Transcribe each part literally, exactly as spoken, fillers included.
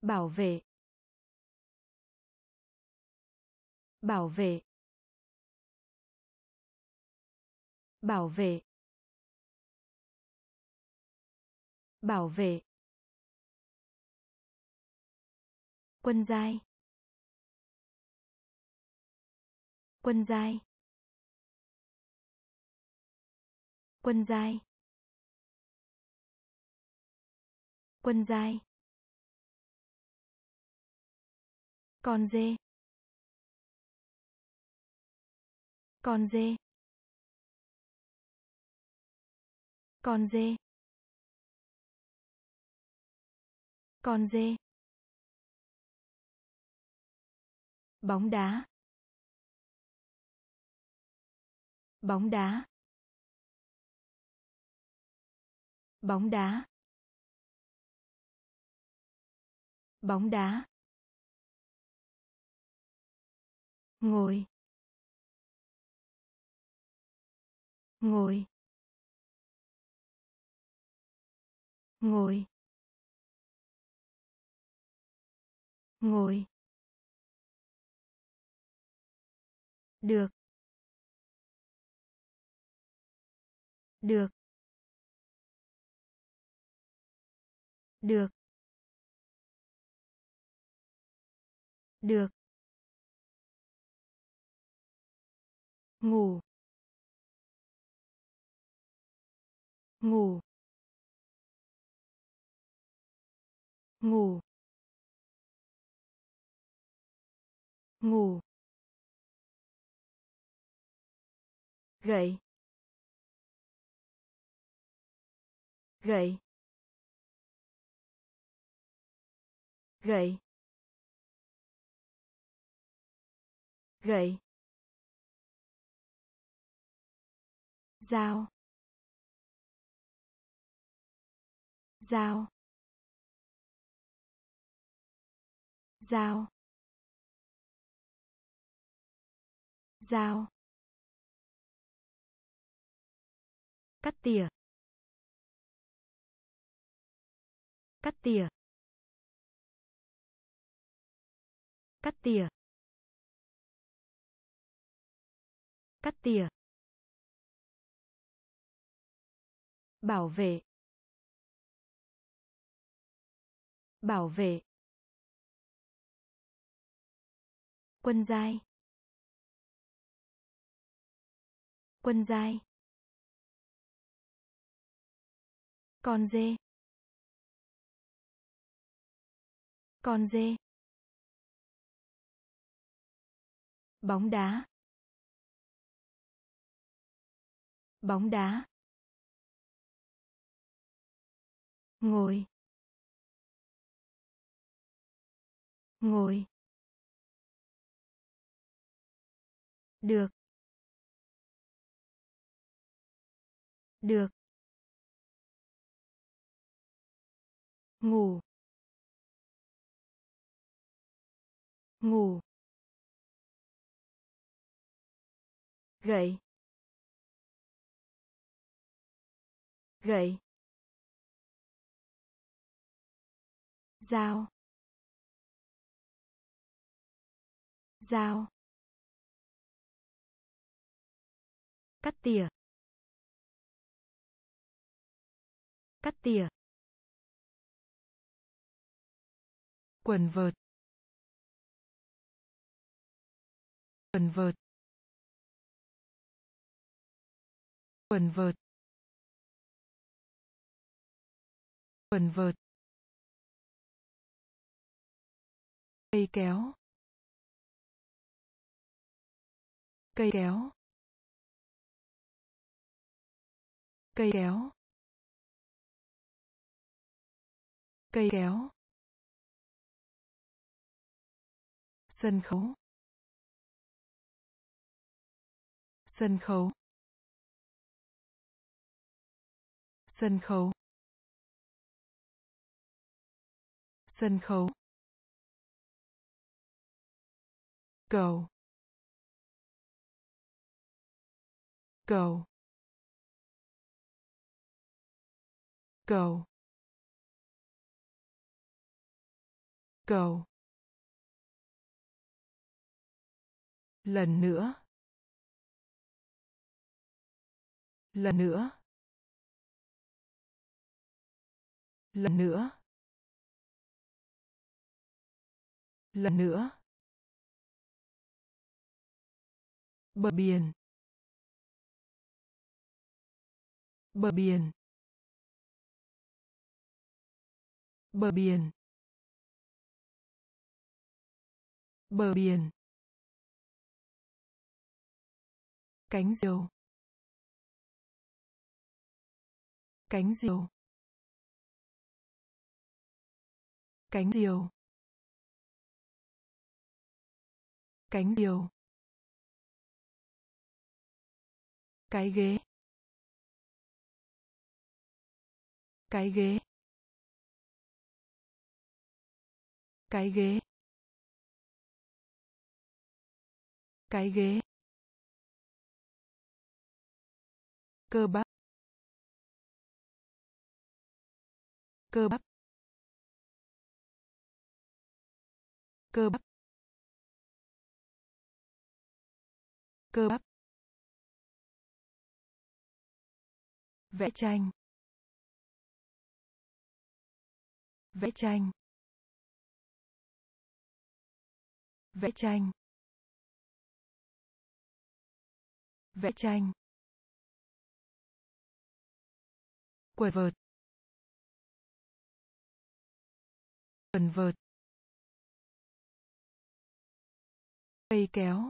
Bảo vệ. Bảo vệ. Bảo vệ. Bảo vệ. Quân giai. Quân giai. Quân giai. Quân giai. Con dê. Con dê. Con dê. Con dê. Bóng đá. Bóng đá. Bóng đá. Bóng đá. Ngồi. Ngồi. Ngồi. Ngồi. Được. Được. Được. Được. Ngủ. Ngủ. Ngủ. Ngủ. Gậy. Gậy. Gậy. Gậy. Dao. Dao. Dao. Dao. Cắt tỉa. Cắt tỉa. Cắt tỉa. Cắt tỉa. Bảo vệ. Bảo vệ. Quân giai. Quân giai. Con dê. Con dê. Bóng đá. Bóng đá. Ngồi. Ngồi. Được. Được. Ngủ. Ngủ. Gậy. Gậy. Dao. Dao. Cắt tỉa. Cắt tỉa. Quần vợt. Quần vợt. Quần vợt. Quần vợt. Cây kéo. Cây kéo. Cây kéo. Cây kéo. Sân khấu. Sân khấu. Sân khấu. Sân khấu. Cầu. Cầu. Cầu. Cầu. Lần nữa. Lần nữa. Lần nữa. Lần nữa. Bờ biển. Bờ biển. Bờ biển. Bờ biển. Cánh diều. Cánh diều. Cánh diều. Cánh diều. Cái ghế. Cái ghế. Cái ghế. Cái ghế. Cơ bắp. Cơ bắp. Cơ bắp. Cơ bắp. Vẽ tranh. Vẽ tranh. Vẽ tranh. Vẽ tranh. Quần vợt. Quần vợt. Cây kéo.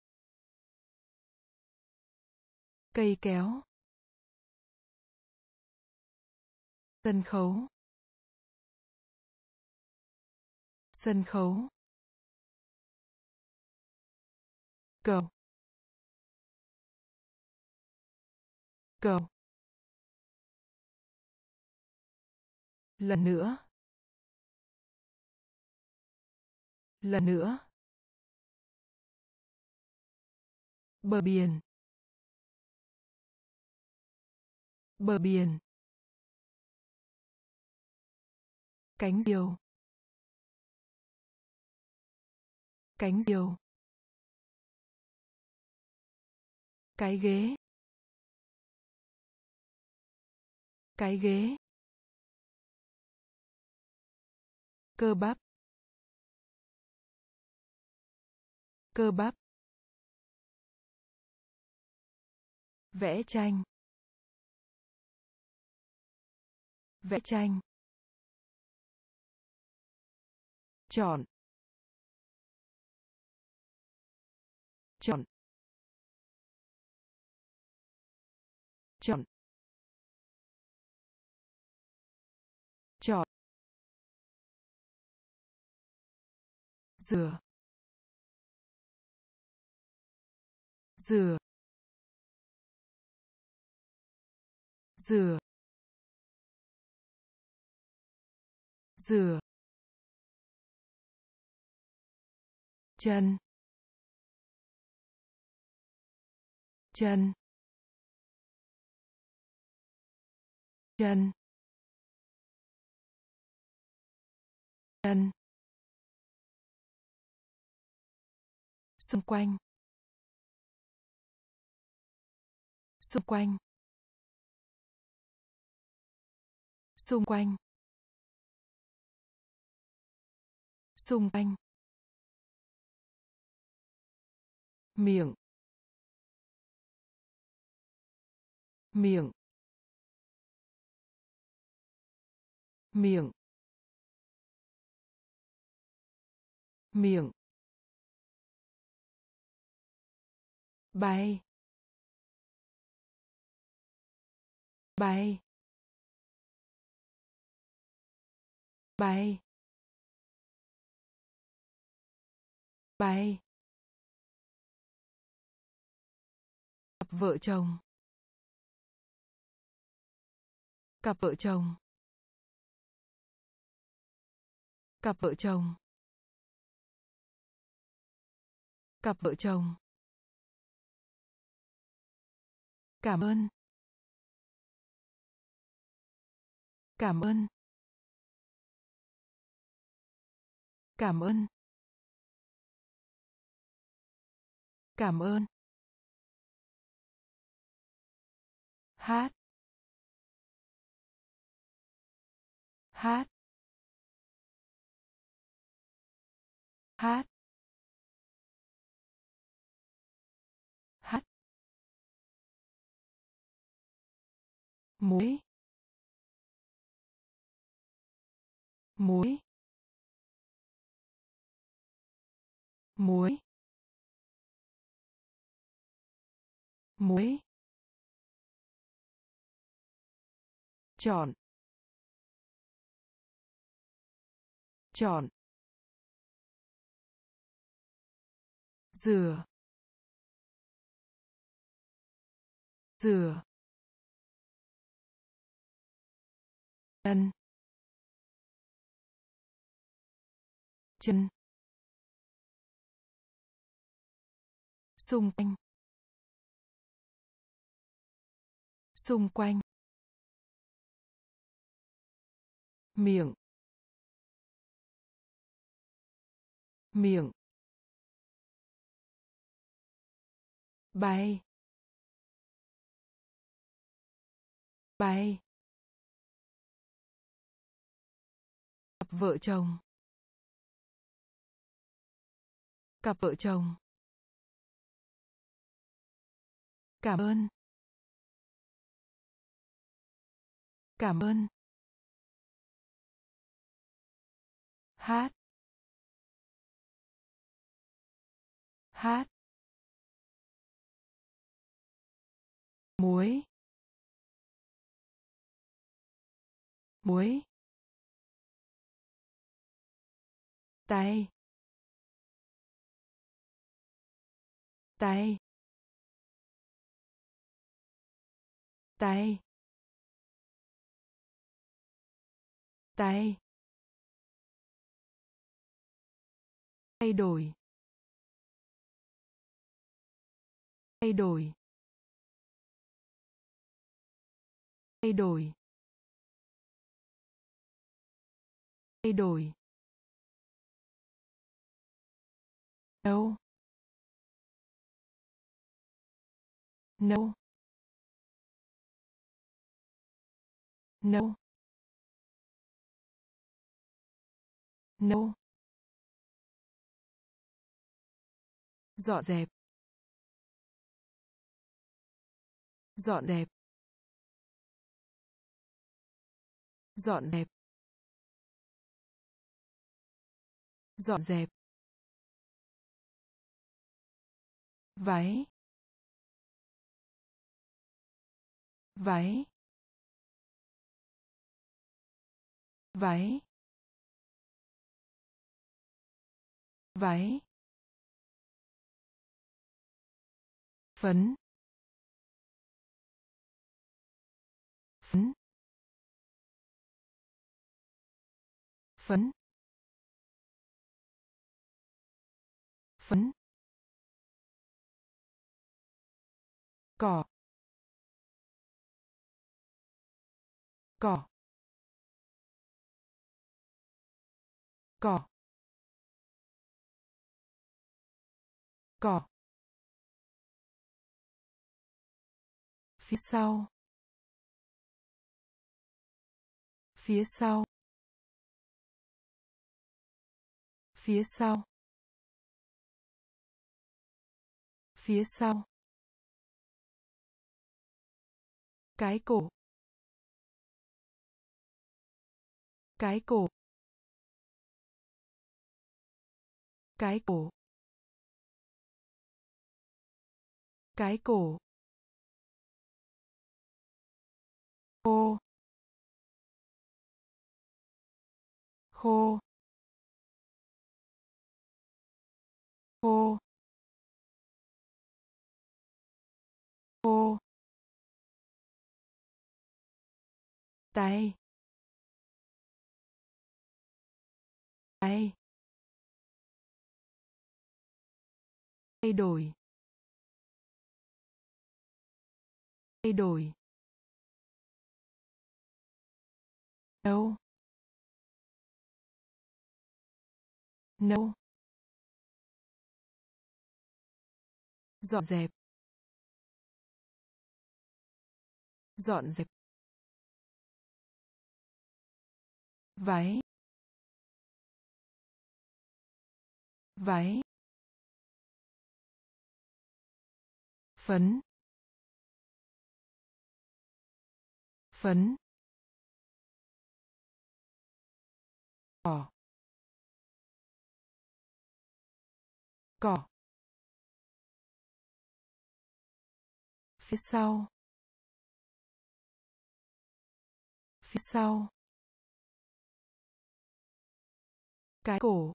Cây kéo. Sân khấu. Sân khấu. Cầu. Cầu. Lần nữa. Lần nữa. Bờ biển. Bờ biển. Cánh diều. Cánh diều. Cái ghế. Cái ghế. Cơ bắp. Cơ bắp. Vẽ tranh. Vẽ tranh. Chọn. Chọn. Chọn. Chọn. Rửa. Rửa. Rửa. Rửa. Chân. Chân. Chân. Chân. Xung quanh. Xung quanh. Xung quanh. Xung quanh. Miệng. Miệng. Miệng. Miệng. Bay. Bay. Bay. Bay. Cặp vợ chồng. Cặp vợ chồng. Cặp vợ chồng. Cặp vợ chồng. Cảm ơn. Cảm ơn. Cảm ơn. Cảm ơn. Hát. Hát. Hát. Hát. Muối. Muối. Muối. Muối. Chọn. Chọn. Rửa. Rửa. Chân. Chân. Xung quanh. Xung quanh. Miệng. Miệng. Bay. Bay. Cặp vợ chồng. Cặp vợ chồng. Cảm ơn. Cảm ơn. Hát. Hát. Muối. Muối. Tay. Tay. Tay. Tay. Thay đổi. Thay đổi. Thay đổi. Thay đổi. Nấu. Nấu. Nấu. Nấu. Dọn dẹp. Dọn dẹp. Dọn dẹp. Dọn dẹp. Váy. Váy. Váy. Váy. Phấn. Phấn. Phấn. Phấn. Cỏ. Cỏ. Cỏ. Cỏ. Phía sau. Phía sau. Phía sau. Phía sau. Cái cổ. Cái cổ. Cái cổ. Cái cổ. Khô. Khô. Khô. Khô. Tay. Tay. Thay đổi. Thay đổi. Nấu. nấu, dọn dẹp, dọn dẹp, váy, váy, phấn, phấn, cỏ, cỏ, phía sau, phía sau, cái cổ,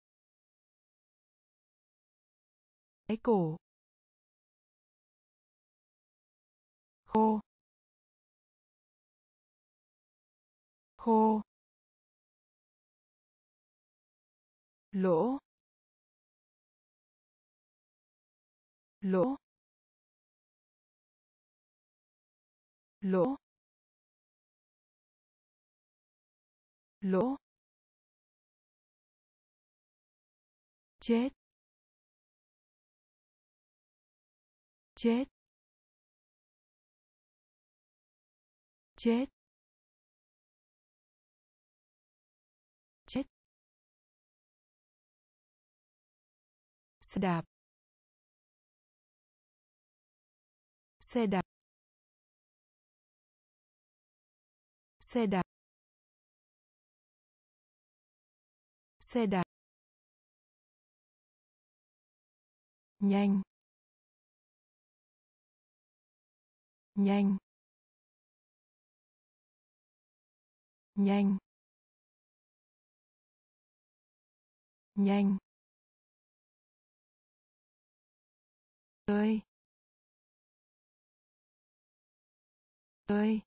cái cổ, khô, khô, lỗ, lỗ, lỗ, lỗ, chết, chết, chết, chết, xe đạp, xe đạp, xe đạp, xe đạp, nhanh, nhanh, nhanh, nhanh, ơi, ơi,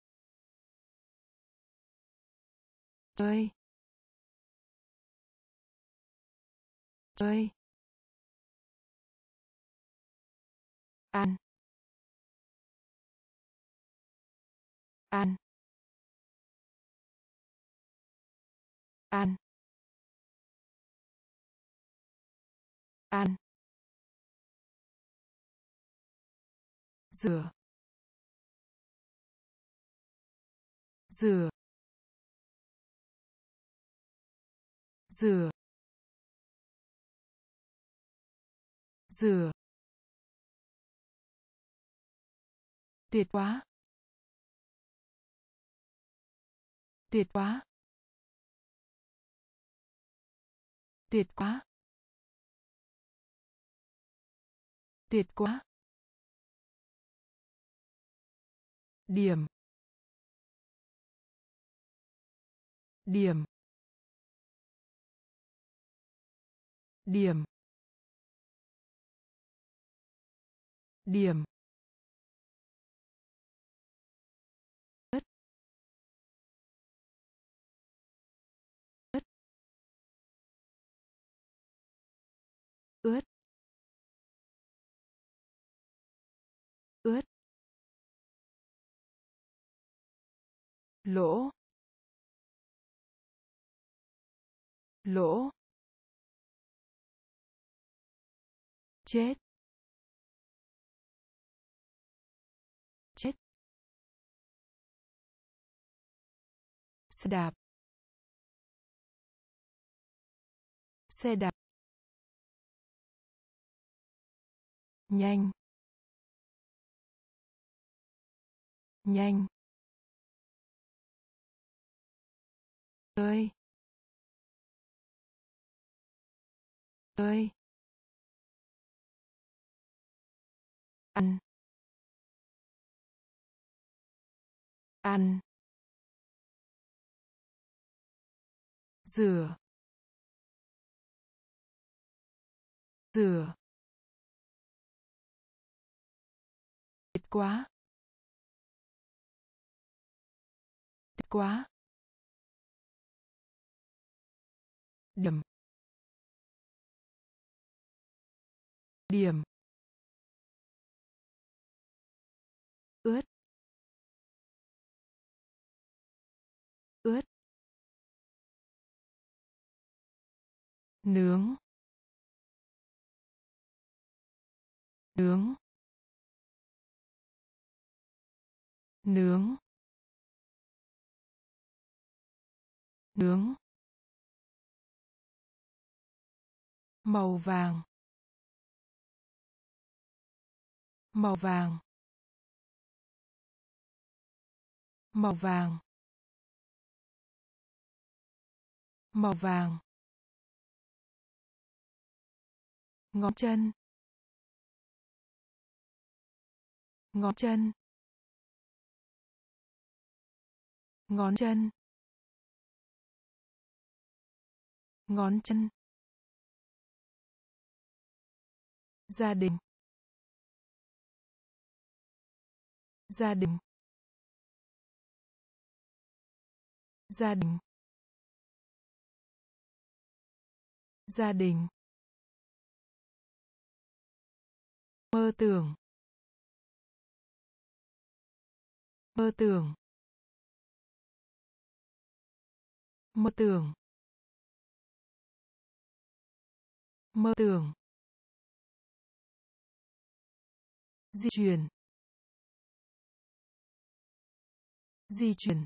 ơi, ơi, ăn, ăn, ăn, ăn, rửa, rửa, rửa, rửa, tuyệt quá, tuyệt quá, tuyệt quá, tuyệt quá, điểm, điểm, điểm, điểm, ướt, ướt, ướt, ướt, lỗ, lỗ, chết, chết, xe đạp, xe đạp, nhanh, nhanh, ơi, ơi, ăn, ăn, rửa, rửa, tuyệt quá, tuyệt quá, điểm, điểm, ướt, ướt, nướng nướng nướng nướng màu vàng màu vàng màu vàng màu vàng ngón chân ngón chân ngón chân ngón chân gia đình gia đình gia đình gia đình mơ tưởng mơ tưởng mơ tưởng mơ tưởng di chuyển di chuyển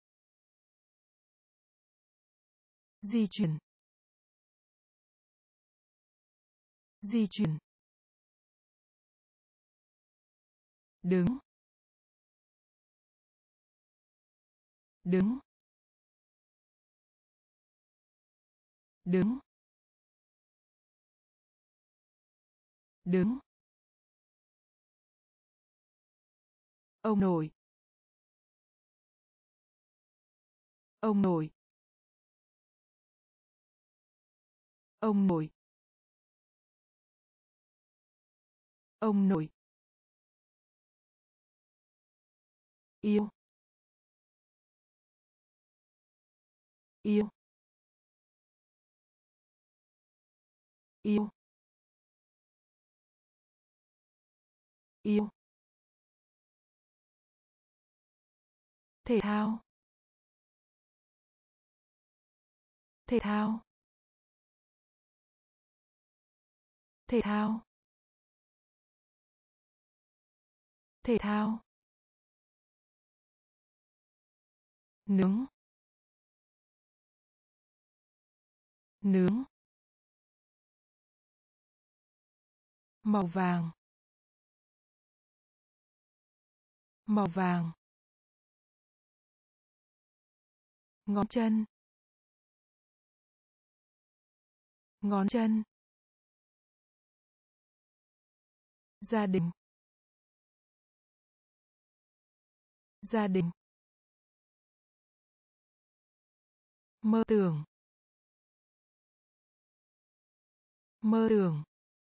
di chuyển di chuyển đứng đứng đứng đứng ông nội ông nội ông nội ông nội yêu yêu yêu yêu thể thao thể thao thể thao thể thao nướng nướng màu vàng màu vàng ngón chân ngón chân gia đình gia đình mơ tưởng mơ tưởng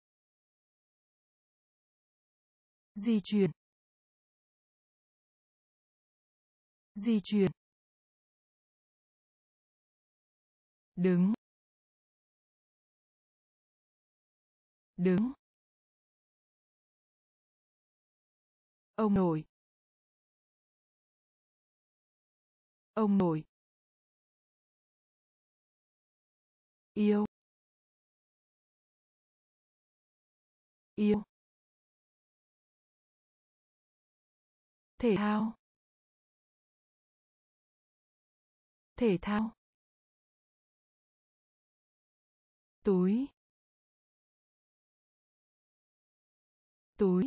di chuyển di chuyển đứng đứng ông nội ông nội yêu yêu thể thao thể thao túi túi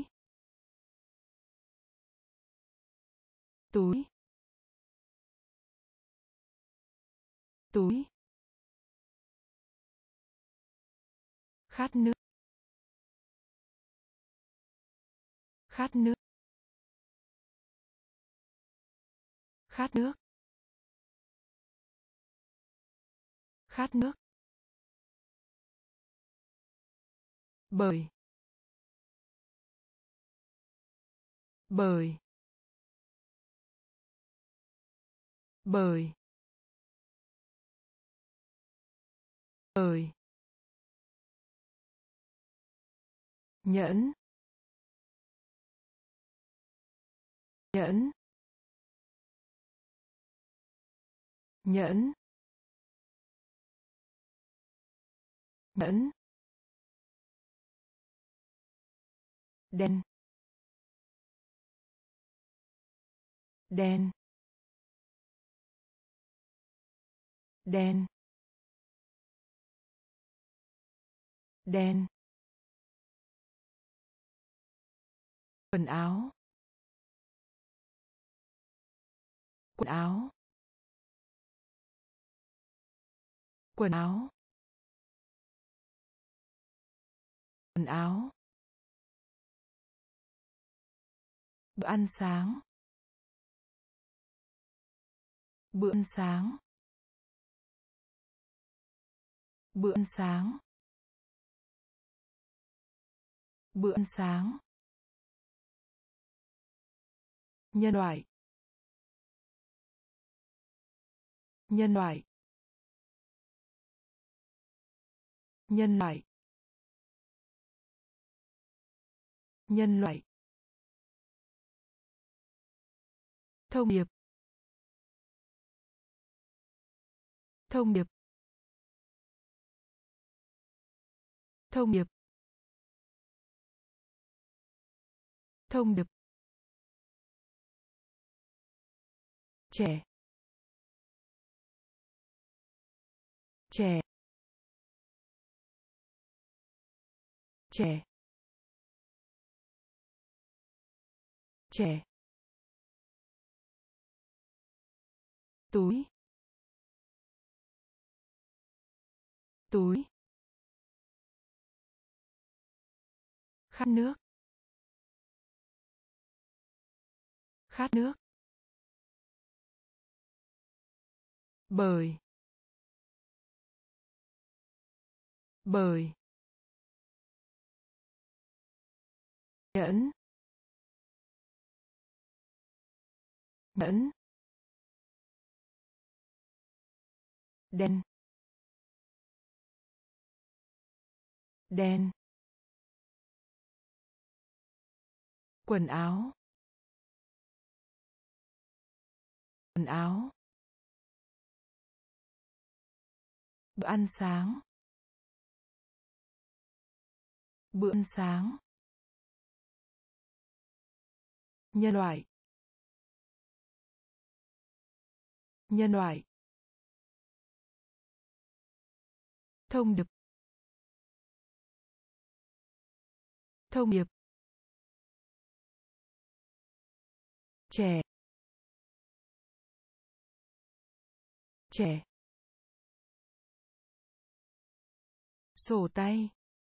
túi túi khát nước khát nước khát nước khát nước bởi bởi bởi bởi nhẫn nhẫn nhẫn nhẫn, đen, đen, đen, đen, quần áo, quần áo, quần áo, quần áo, bữa ăn sáng, bữa ăn sáng, bữa ăn sáng, bữa ăn sáng, nhân loại, nhân loại, nhân loại, nhân loại, thông điệp, thông điệp, thông điệp, thông điệp, trẻ, trẻ, trẻ, trẻ, túi, túi, khát nước, khát nước, bởi, bởi, nhẫn, nhẫn, đen, đen, quần áo, quần áo, bữa ăn sáng, bữa ăn sáng, nhân loại, nhân loại, thông điệp, thông điệp, trẻ, trẻ, sổ tay,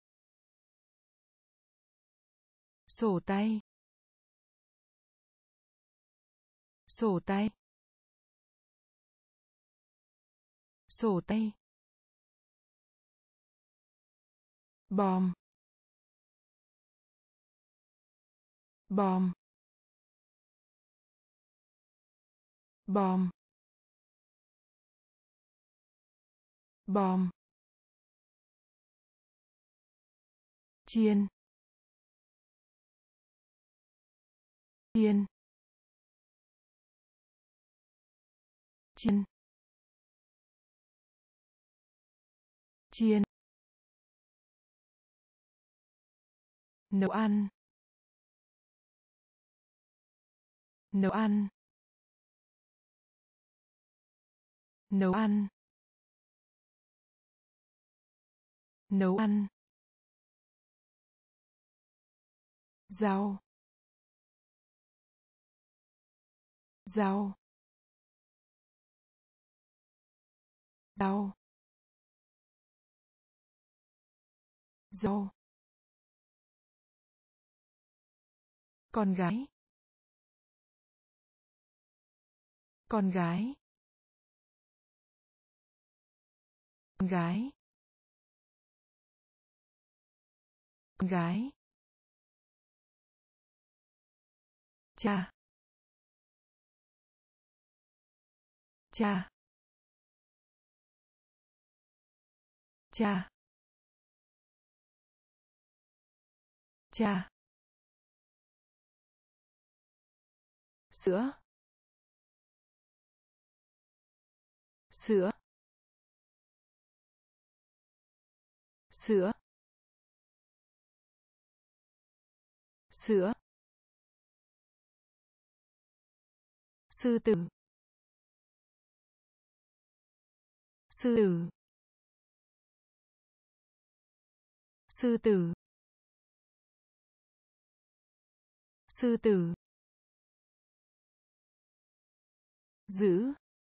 sổ tay, sổ tay, sổ tay, bom, bom, bom, bom, chiên, chiên, chiên, chiên, nấu ăn, nấu ăn, nấu ăn, nấu ăn, rau, rau, rau, rau, con gái, con gái, con gái, con gái, cha, cha, cha, cha, sữa, sữa, sữa, sữa, sư tử, sư tử, sư tử, sư tử, giữ,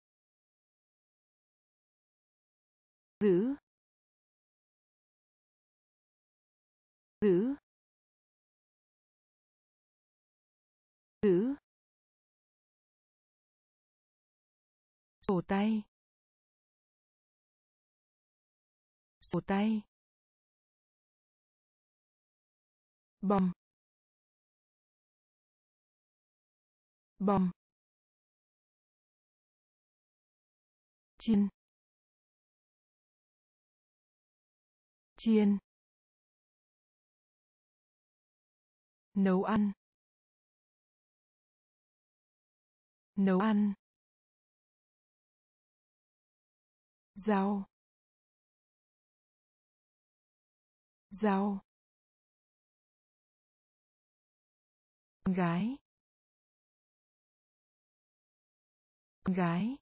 giữ, giữ, giữ, sổ tay, sổ tay, bom, bom, chiên, chiên, nấu ăn, nấu ăn, rau, rau, con gái, con gái,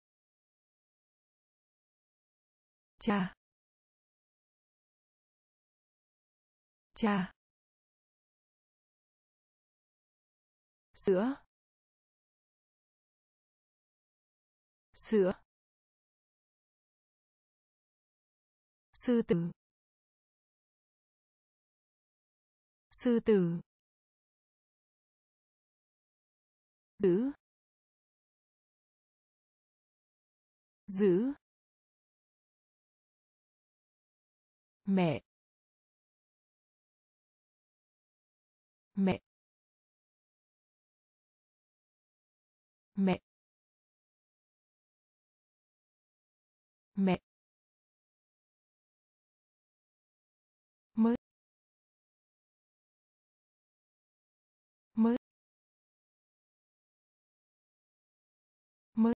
cha, cha, sữa, sữa, sư tử, sư tử, giữ, giữ, mẹ, mẹ, mẹ, mẹ, mới, mới, mới,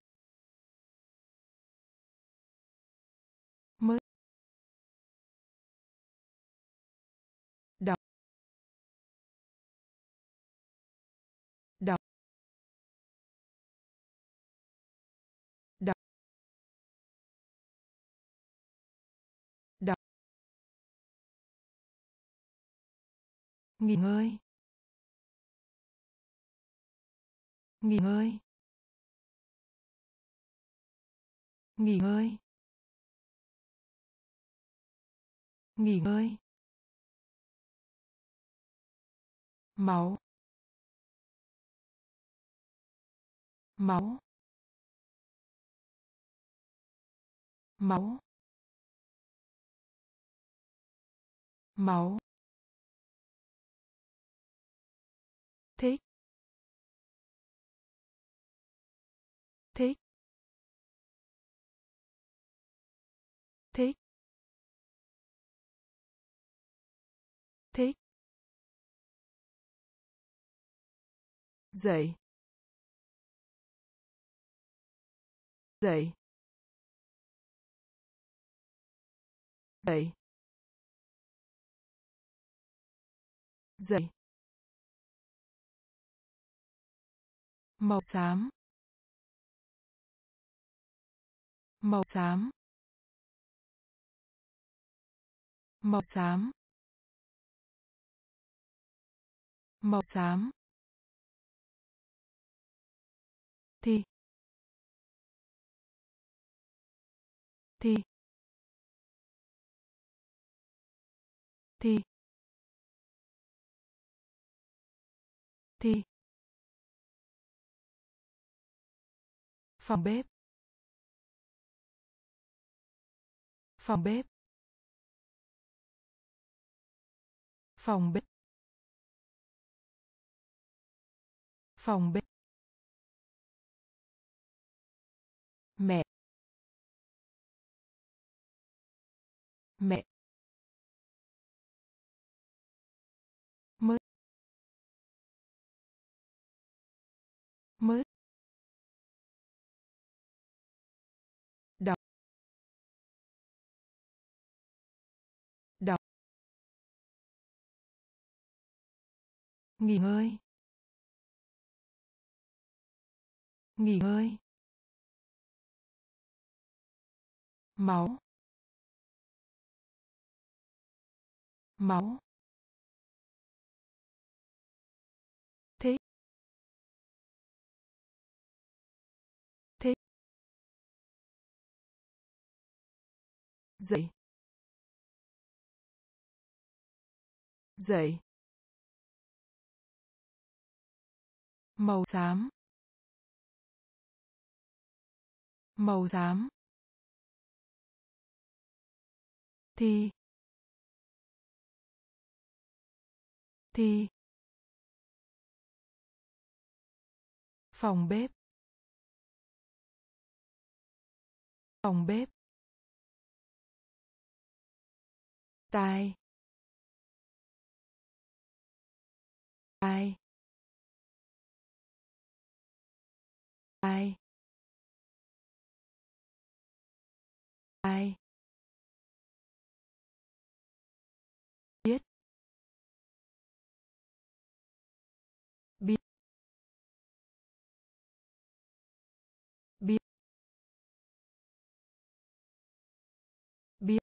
mới, đọc, đọc, đọc, đọc, nghỉ ngơi, nghỉ ngơi, nghỉ ngơi, nghỉ ngơi, máu, máu, máu, máu, thích, thích, thích, thích, dậy, dậy, dậy, dậy, màu xám, màu xám, màu xám, màu xám, thi, thi, thi, thi, phòng bếp, phòng bếp, phòng bếp, phòng bếp, mẹ, mẹ, mới, mới, đọc, đọc, nghỉ ngơi, nghỉ ngơi, máu, máu, thích, thích, dậy, dậy, màu xám, màu xám, thì, thì, phòng bếp, phòng bếp, tai, tai, tai, tai, biết, biết, biết, biết,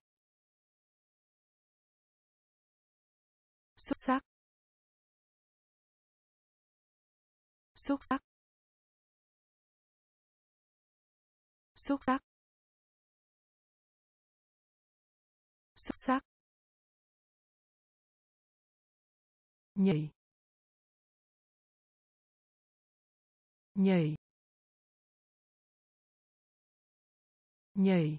xuất sắc, xuất sắc, xuất sắc, xuất sắc, nhảy, nhảy, nhảy,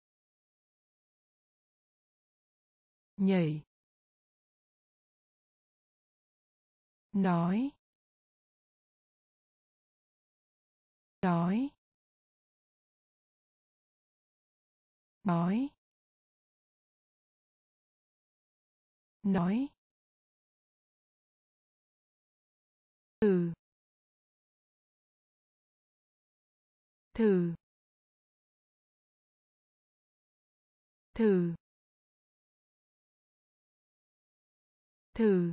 nhảy, nói, nói, nói, nói, thử, thử, thử, thử,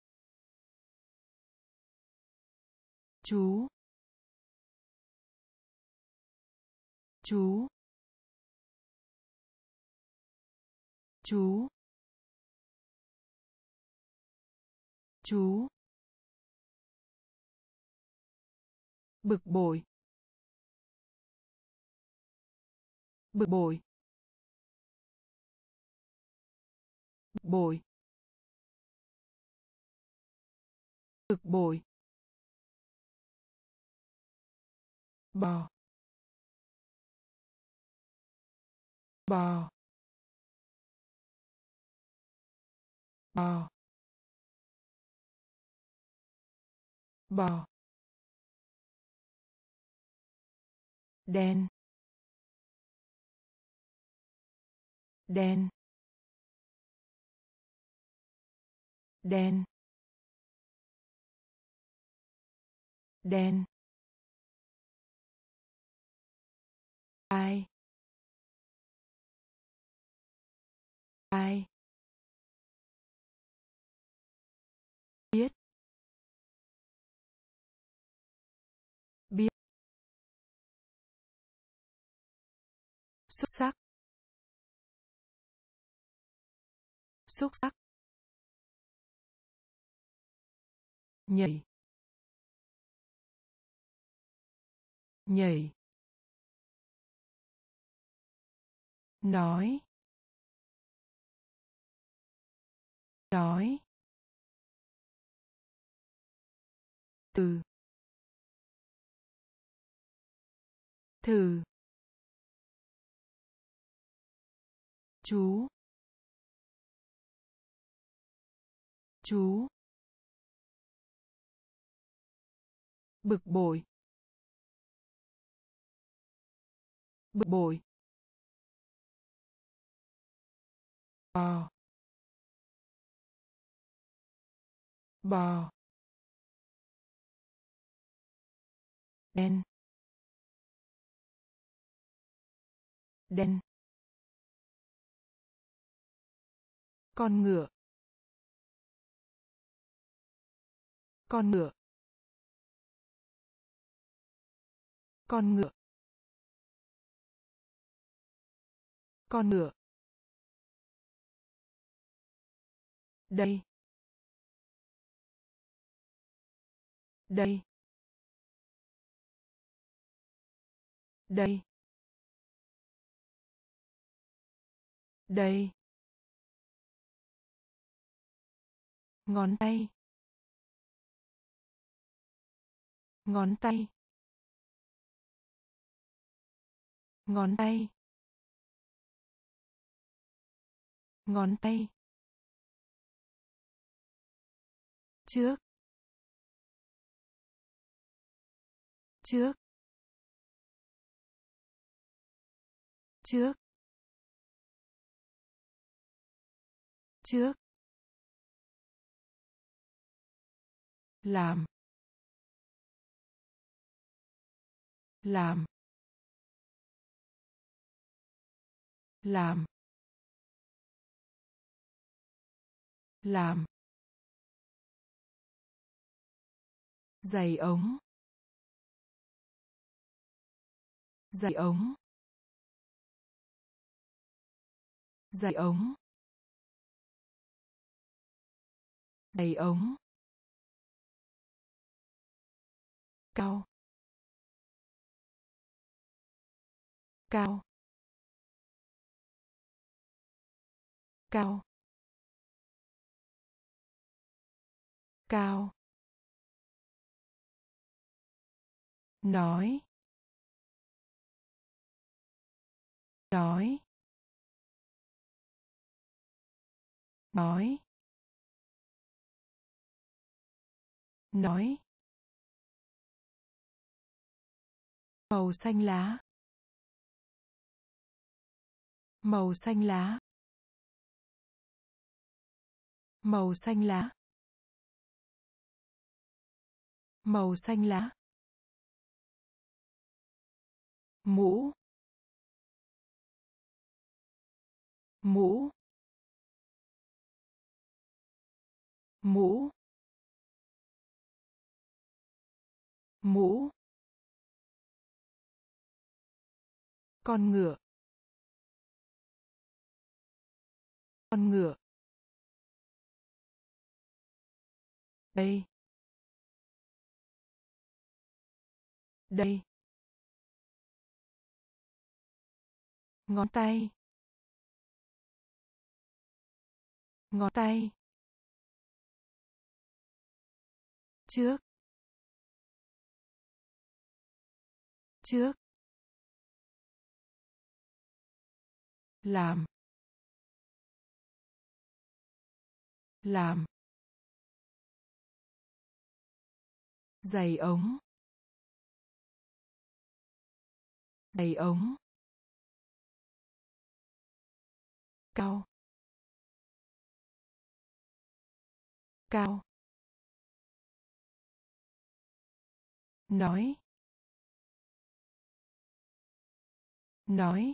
chú, chú, chú, chú, bực bội, bực bội, bực bội, bực bội, bò, bò, bò, bò, đen, đen, đen, đen, ai, ai, biết, biết, xuất sắc, xuất sắc, nhảy, nhảy, nói, nói, từ, thử, chú, chú, bực bội, bực bội, bò, bò, đen, đen, con ngựa, Con ngựa. Con ngựa. Con ngựa. Đây. Đây. Đây. Đây. Ngón tay. Ngón tay. Ngón tay. Ngón tay. Trước. Trước. Trước. Trước. Làm. Làm. Làm. Làm. Giày ống. Giày ống. Giày ống. Giày ống. Cao. Cao. Cao. Cao. Nói. Nói. Nói. Nói. Màu xanh lá. Màu xanh lá. Màu xanh lá. Màu xanh lá. Mũ. Mũ. Mũ. Mũ. Con ngựa. Con ngựa. Đây. Đây. Ngón tay. Ngón tay. Trước. Trước. Làm. Làm. Giày ống. Giày ống. Cao. Cao. Nói. Nói.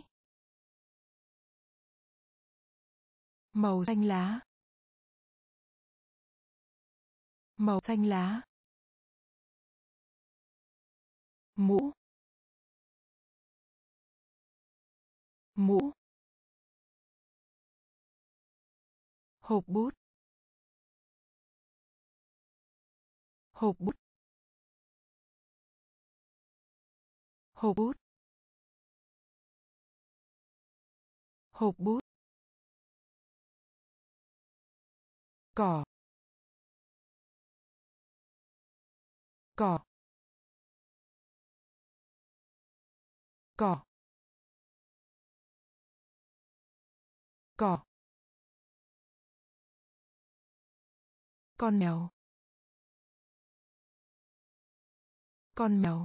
Màu xanh lá. Màu xanh lá. Mũ. Mũ. Hộp bút. Hộp bút. Hộp bút. Hộp bút. Cỏ. Cỏ. Cỏ. Cỏ. Con mèo. Con mèo.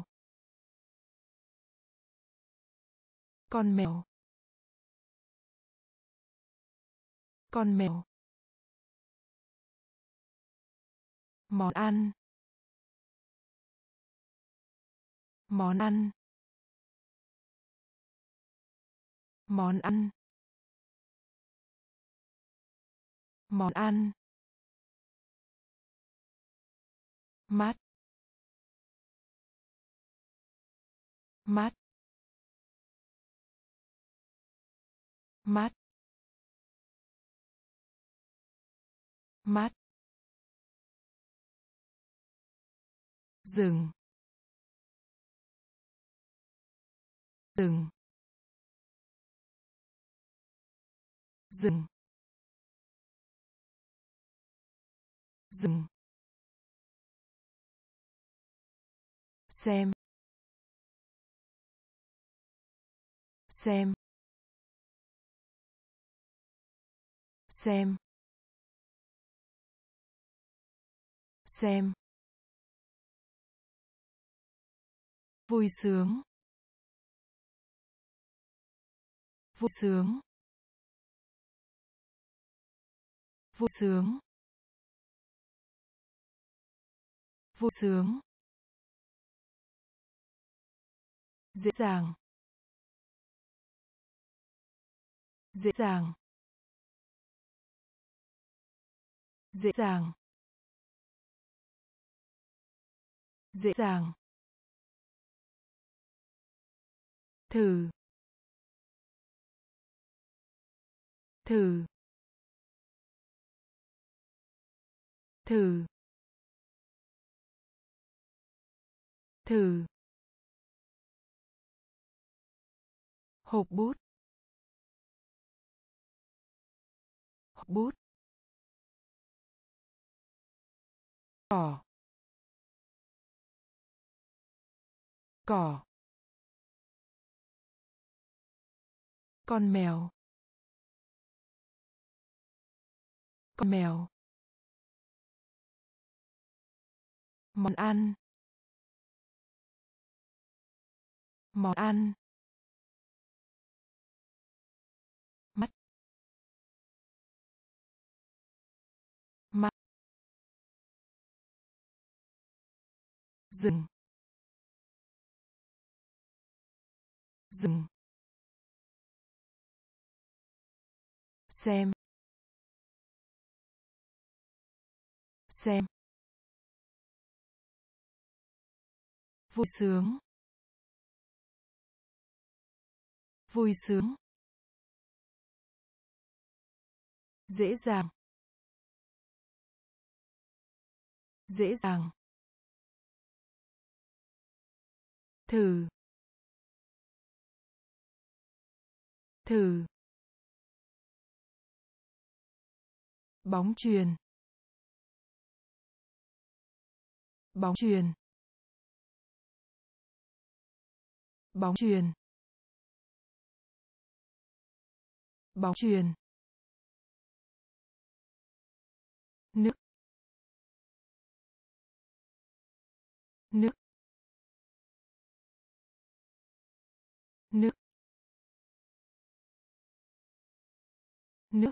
Con mèo. Con mèo. Món ăn. Món ăn. Món ăn. Món ăn. mắt, mắt, mắt, mắt, rừng, rừng, rừng, rừng, xem, xem, xem, xem, vui sướng, vui sướng, vui sướng, vui sướng, dễ dàng, dễ dàng, dễ dàng, dễ dàng, thử, thử, thử, thử, hộp bút, hộp bút, cỏ, cỏ, con mèo, con mèo, món ăn, món ăn, mắt, mắt, rừng, rừng, xem, xem, vui sướng, vui sướng, dễ dàng, dễ dàng, thử, thử, bóng chuyền, bóng chuyền, bóng chuyền, bóng chuyền, nước, nước, nước, nước,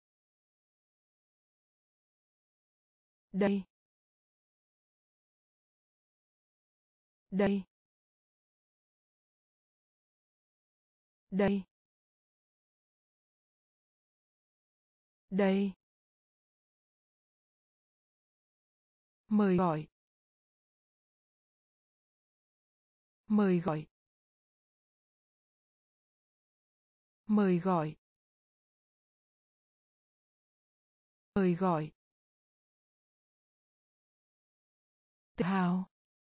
đây, đây, đây, đây, mời gọi, mời gọi, mời gọi, mời gọi, tự hào,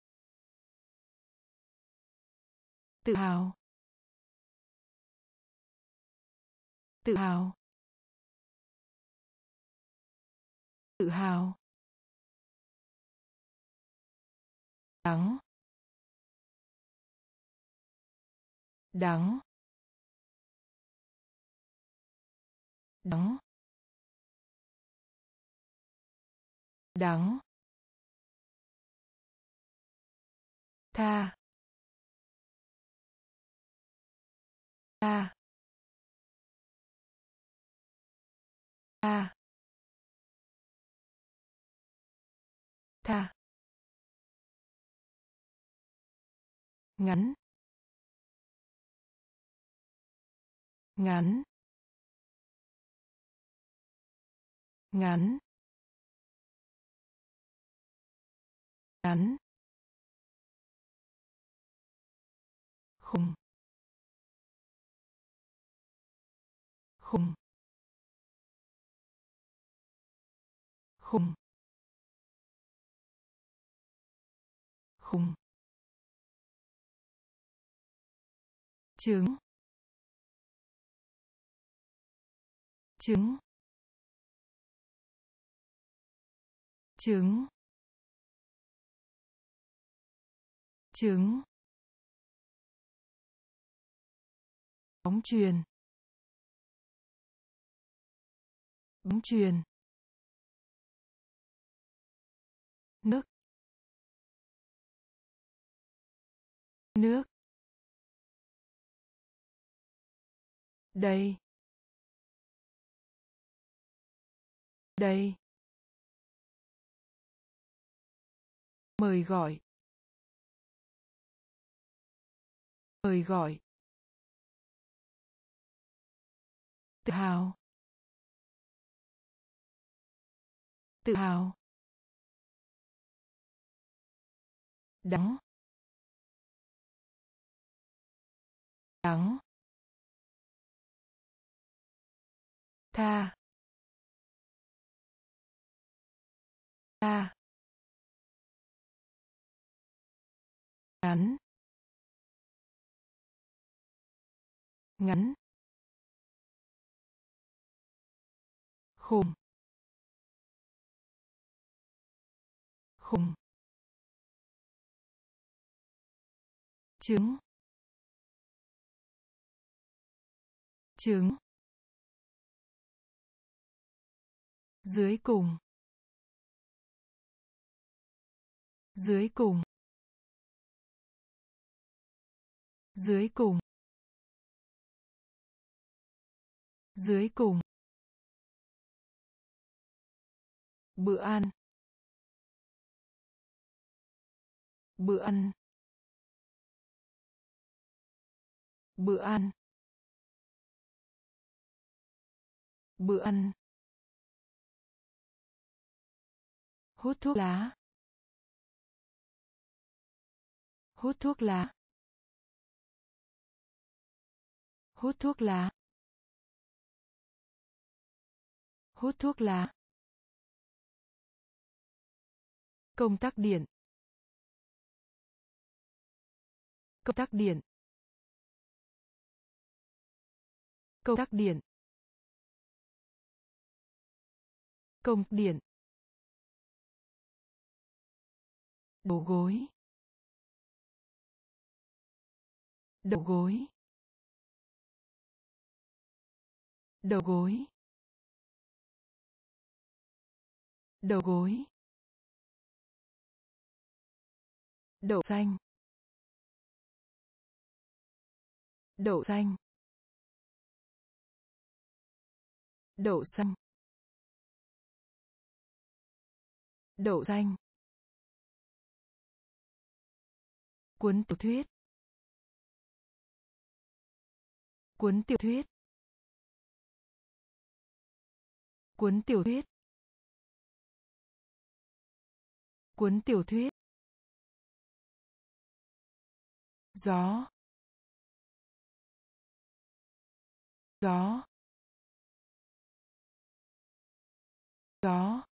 tự hào, tự hào, tự hào, đắng, đắng, đắng, đắng, tha, tha, tha, tha, ngắn, ngắn, ngắn, ngắn, khùng, khùng, khùng, khùng, trứng, trứng, trứng, trứng, bóng chuyền, bóng chuyền, nước, nước, đây, đây, mời gọi, mời gọi, tự hào, tự hào, đắng, đắng, tha, tha, ngắn, ngắn, khùng, khùng, trứng, trứng, dưới cùng, dưới cùng, dưới cùng, dưới cùng, bữa ăn, bữa ăn, bữa ăn, bữa ăn, hút thuốc lá, hút thuốc lá, hút thuốc lá, hút thuốc lá, công tắc điện, công tắc điện, công tắc điện, công điện, đầu gối, đầu gối, đầu gối, đầu gối, đậu xanh, đậu xanh, đậu xanh, đậu xanh, cuốn tiểu thuyết, cuốn tiểu thuyết, cuốn tiểu thuyết, cuốn tiểu thuyết, gió, gió, gió,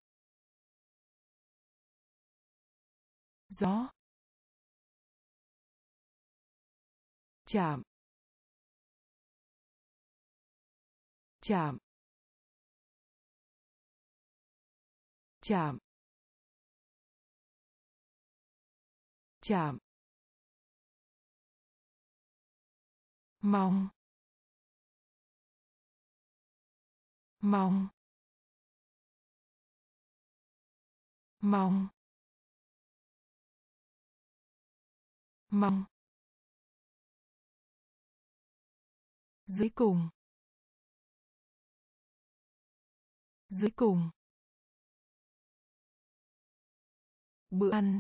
gió, chạm, chạm, chạm, chạm, mong, mong, mong, mong, dưới cùng, dưới cùng, bữa ăn,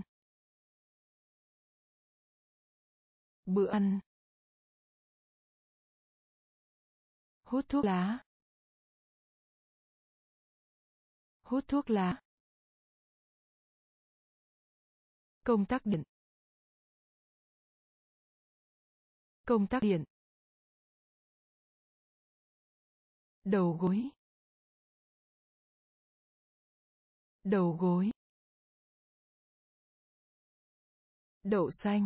bữa ăn, hút thuốc lá, hút thuốc lá, Công tắc điện. Công tắc điện. Đầu gối. Đầu gối. Đậu xanh.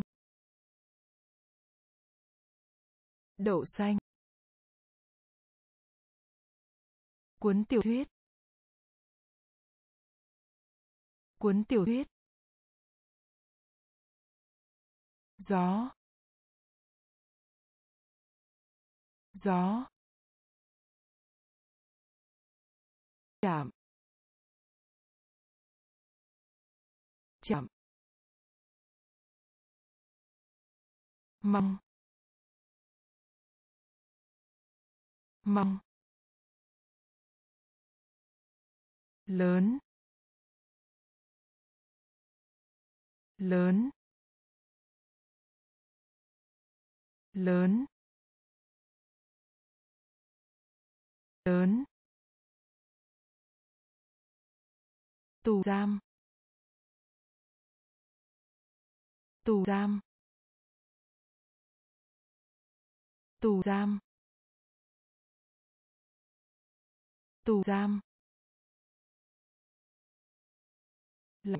Đậu xanh. Cuốn tiểu thuyết. Cuốn tiểu thuyết. Gió. Gió. Chạm. Chạm. Mong. Mong. Lớn. Lớn. Lớn. Lớn. Tù giam. Tù giam. Tù giam. Tù giam. Lạnh.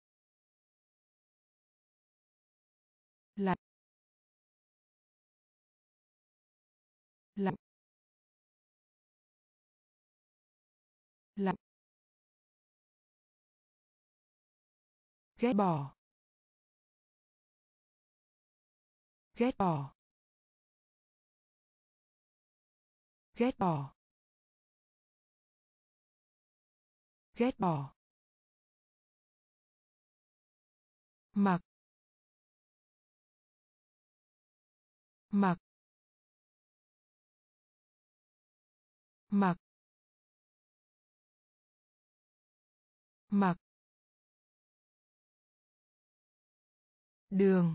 Lạnh. Lạnh. Lạnh. Ghét bỏ. Ghét bỏ. Ghét bỏ. Ghét bỏ. Mặc. Mặc. Mặc. Mặc. Đường.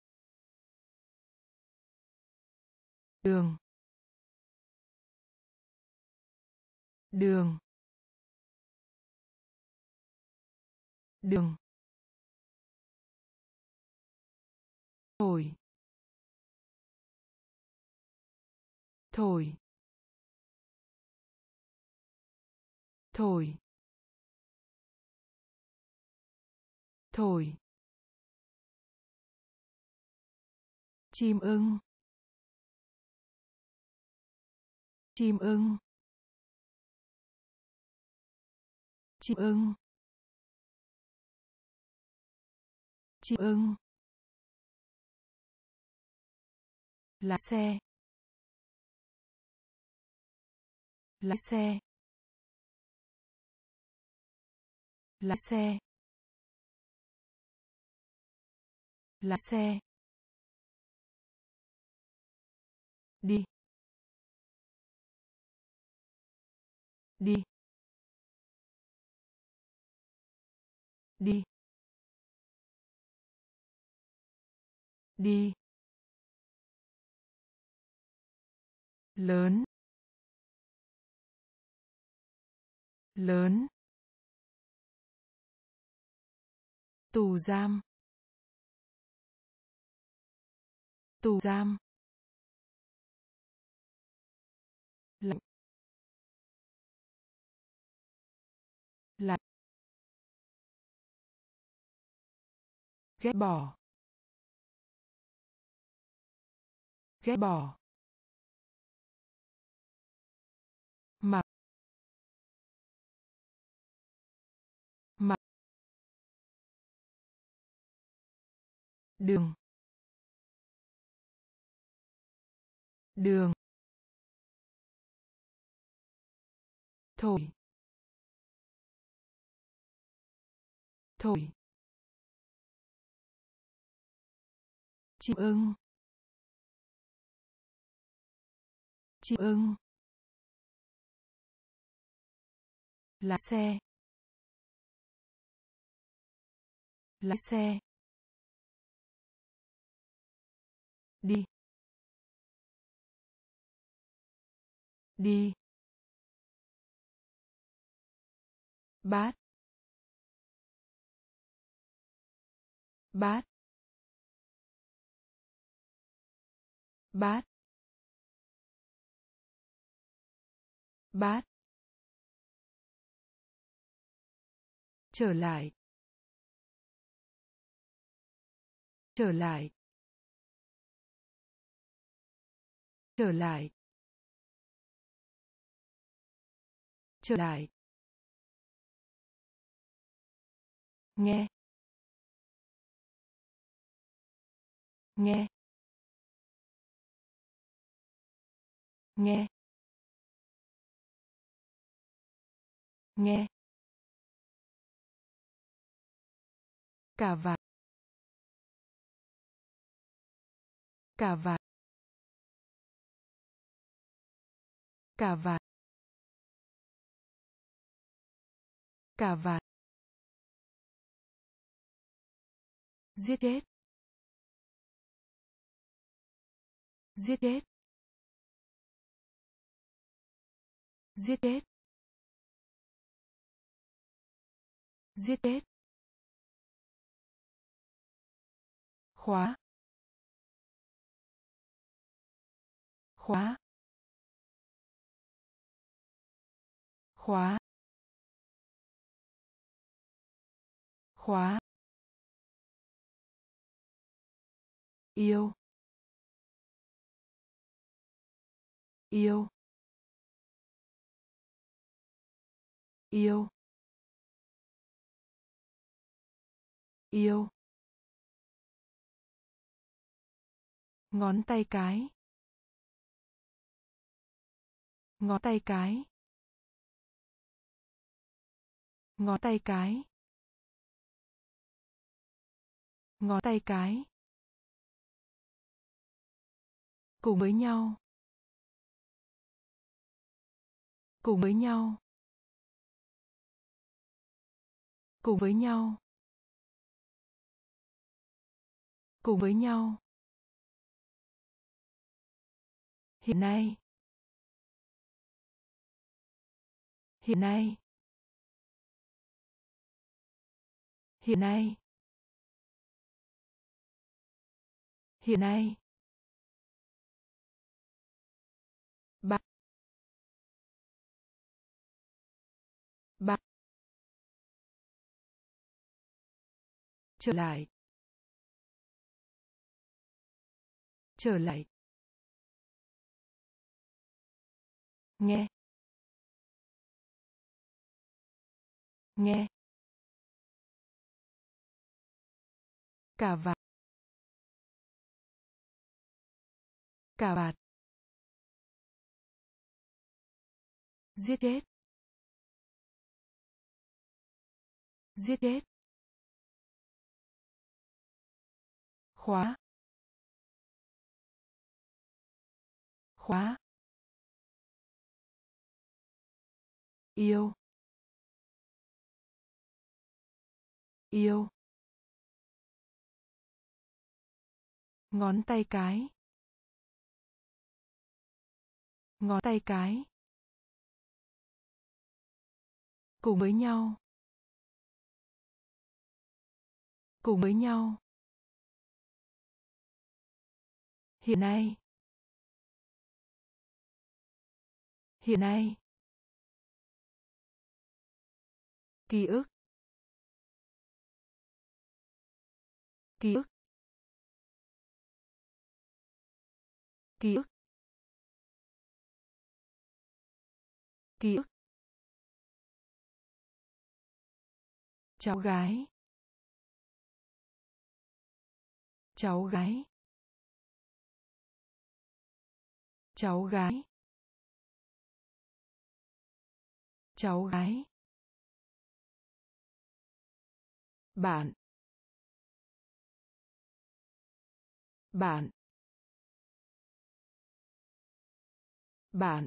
Đường. Đường. Đường. Thổi. Thổi. Thổi. Thổi. Chim ưng. Chim ưng. Chim ưng. Chim ưng. Lái xe. Lái xe. Lái xe. Lái xe. Đi. Đi. Đi. Đi. Lớn. Lớn. Tù giam. Tù giam. Lạnh. Lạnh. Ghét bỏ. Ghét bỏ. Mặc. Mặc. Đường. Đường. Thổi. Thổi. Chim ưng. Chim ưng. Lái xe. Lái xe. Đi. Đi. Bát. bát, bát, bát, trở lại, trở lại, trở lại, trở lại, nghe, nghe, nghe, nghe, cà vạt, cà vạt, cà vạt, cà vạt, giết chết, giết chết, giết chết, giết chết, khóa, khóa, khóa, khóa, yêu, yêu, yêu, yêu, ngón tay cái, ngón tay cái, ngón tay cái, ngón tay cái, cùng với nhau, cùng với nhau, cùng với nhau, cùng với nhau, hiện nay, hiện nay, hiện nay, hiện nay, bát, bát, trở lại, trở lại, nghe, nghe, cà vạt, cà vạt, giết chết, giết chết, khóa, khóa, yêu, yêu, ngón tay cái, ngón tay cái, cùng với nhau, cùng với nhau, hiện nay, hiện nay, ký ức, ký ức, ký ức, ký ức, cháu gái, cháu gái, cháu gái, cháu gái, bạn, bạn, bạn,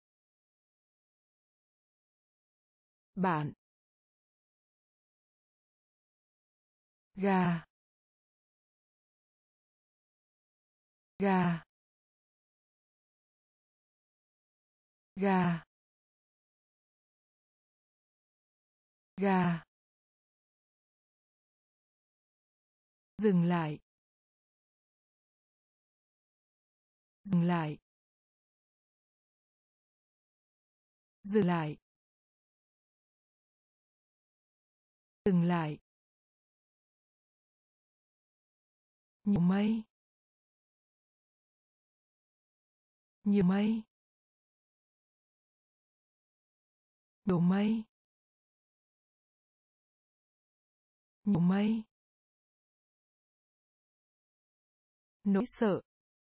bạn, gà, gà, gà, gà, Dừng lại. Dừng lại. Dừng lại. Dừng lại. Nhiều mây. Nhiều mây. Nhiều mây. Nhiều mây. Nỗi sợ.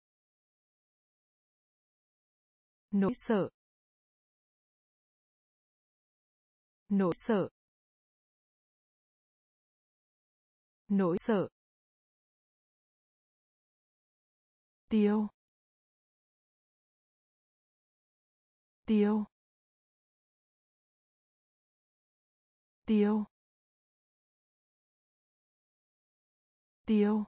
Nỗi sợ. Nỗi sợ. Nỗi sợ. Tiêu. Tiêu. Tiêu. Tiêu.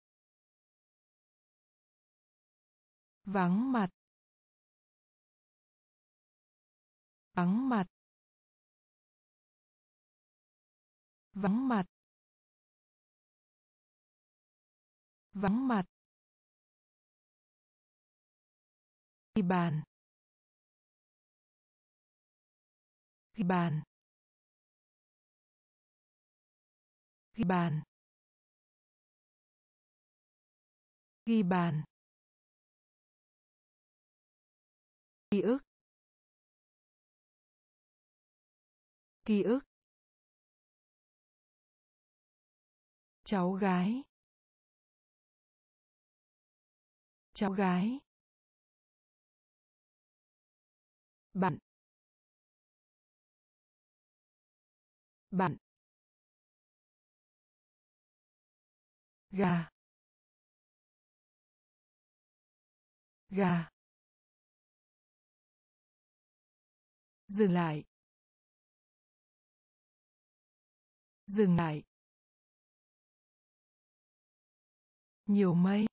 Vắng mặt. Vắng mặt. Vắng mặt. Vắng mặt. Ghi bàn. Ghi bàn. Ghi bàn. Ghi bàn. Ký ức. Ký ức. Cháu gái. Cháu gái. Bạn. Bạn. Gà. Gà. Dừng lại. Dừng lại. Nhiều mây.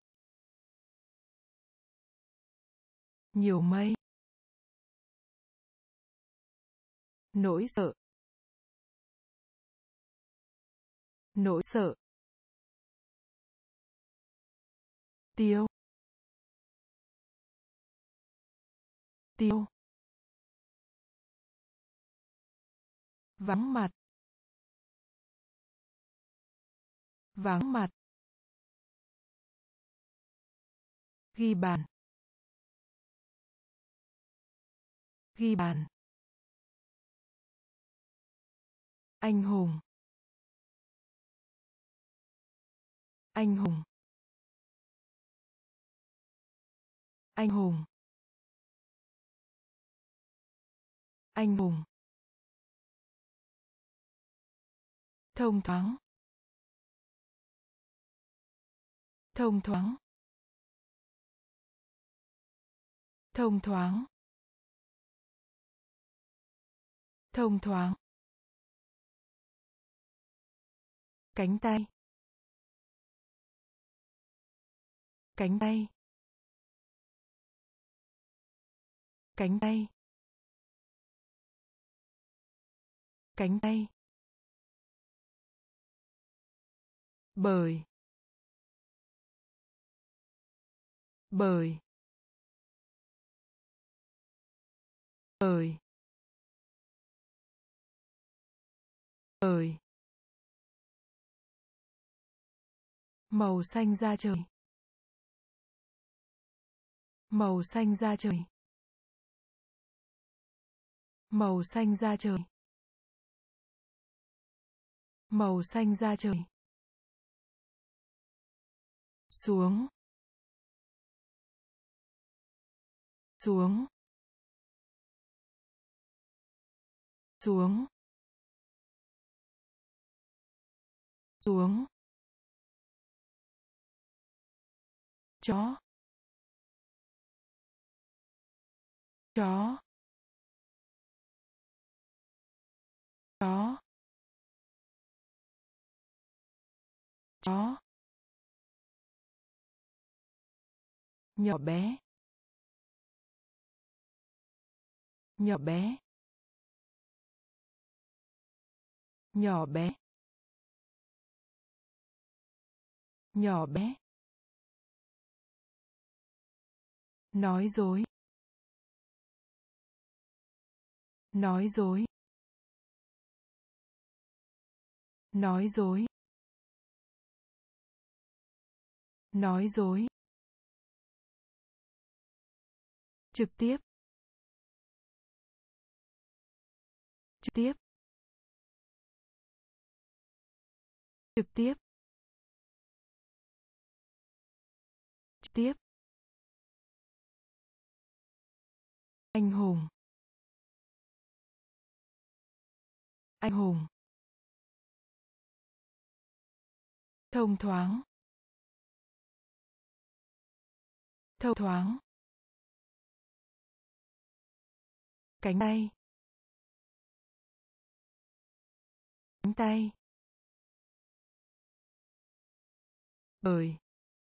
Nhiều mây. Nỗi sợ. Nỗi sợ. Tiêu. Tiêu. Vắng mặt. Vắng mặt. Ghi bàn. Ghi bàn. Anh hùng. Anh hùng. Anh hùng. Anh hùng. Thông thoáng. Thông thoáng. Thông thoáng. Thông thoáng. Cánh tay. Cánh tay. Cánh tay. Cánh tay. Bởi. Bởi. Bởi. Bởi. Màu xanh da trời. Màu xanh da trời. Màu xanh da trời. Màu xanh da trời. Xuống. Xuống. Xuống. Xuống. Chó. Chó. Chó. Chó. Nhỏ bé. Nhỏ bé. Nhỏ bé. Nhỏ bé. Nói dối. Nói dối. Nói dối. Nói dối. Trực tiếp. Trực tiếp. Trực tiếp. Trực tiếp. Anh hùng. Anh hùng. Thông thoáng. Thông thoáng. Cánh tay. Cánh tay. Bởi.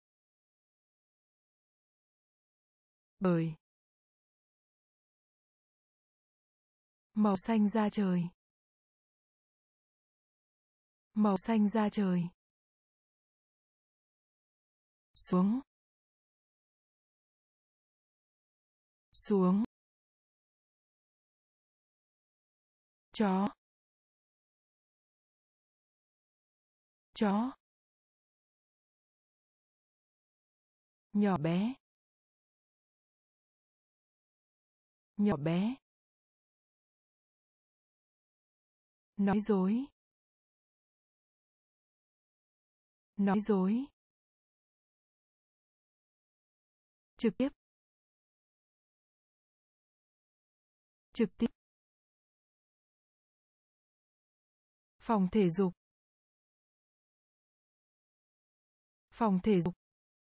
Bởi. Màu xanh da trời. Màu xanh da trời. Xuống. Xuống. Chó. Chó. Nhỏ bé. Nhỏ bé. Nói dối. Nói dối. Trực tiếp. Trực tiếp. Phòng thể dục. Phòng thể dục.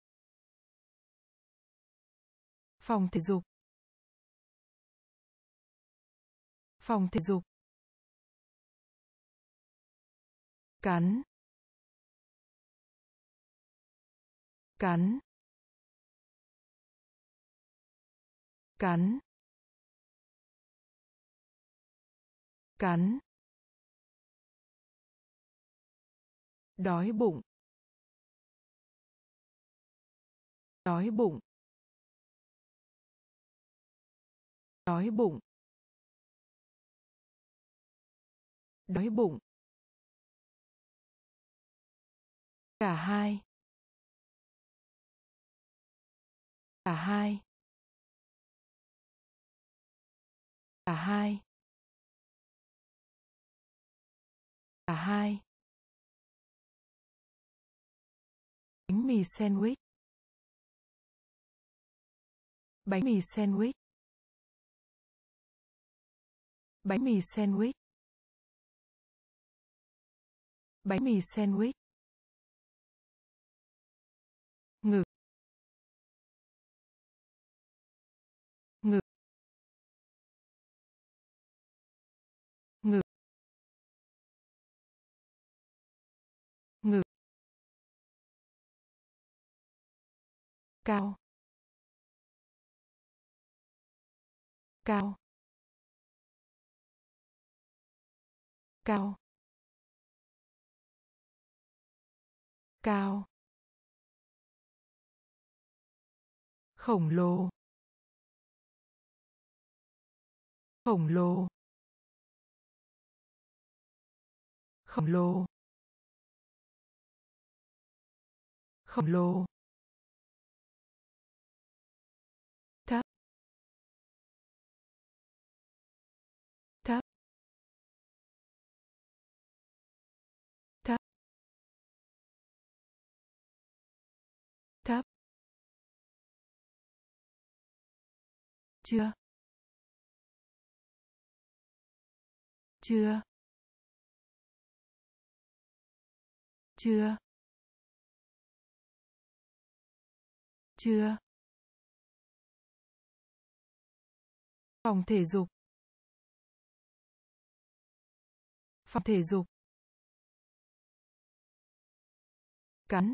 Phòng thể dục. Phòng thể dục. Cắn. Cắn. Cắn. Cắn. Đói bụng. Đói bụng. Đói bụng. Đói bụng. Cả hai. Cả hai. Cả hai. Cả hai. Bánh mì sandwich. Bánh mì sandwich. Bánh mì sandwich. Bánh mì sandwich. Ngực. Ngực. Ngực. Ngực. Cao. Cao. Cao. Cao. Khổng lồ. Khổng lồ. Khổng lồ. Khổng lồ. Thấp. Thấp. Thấp. Thấp. Chưa. Chưa. Chưa. Chưa. Phòng thể dục. Phòng thể dục. Cắn.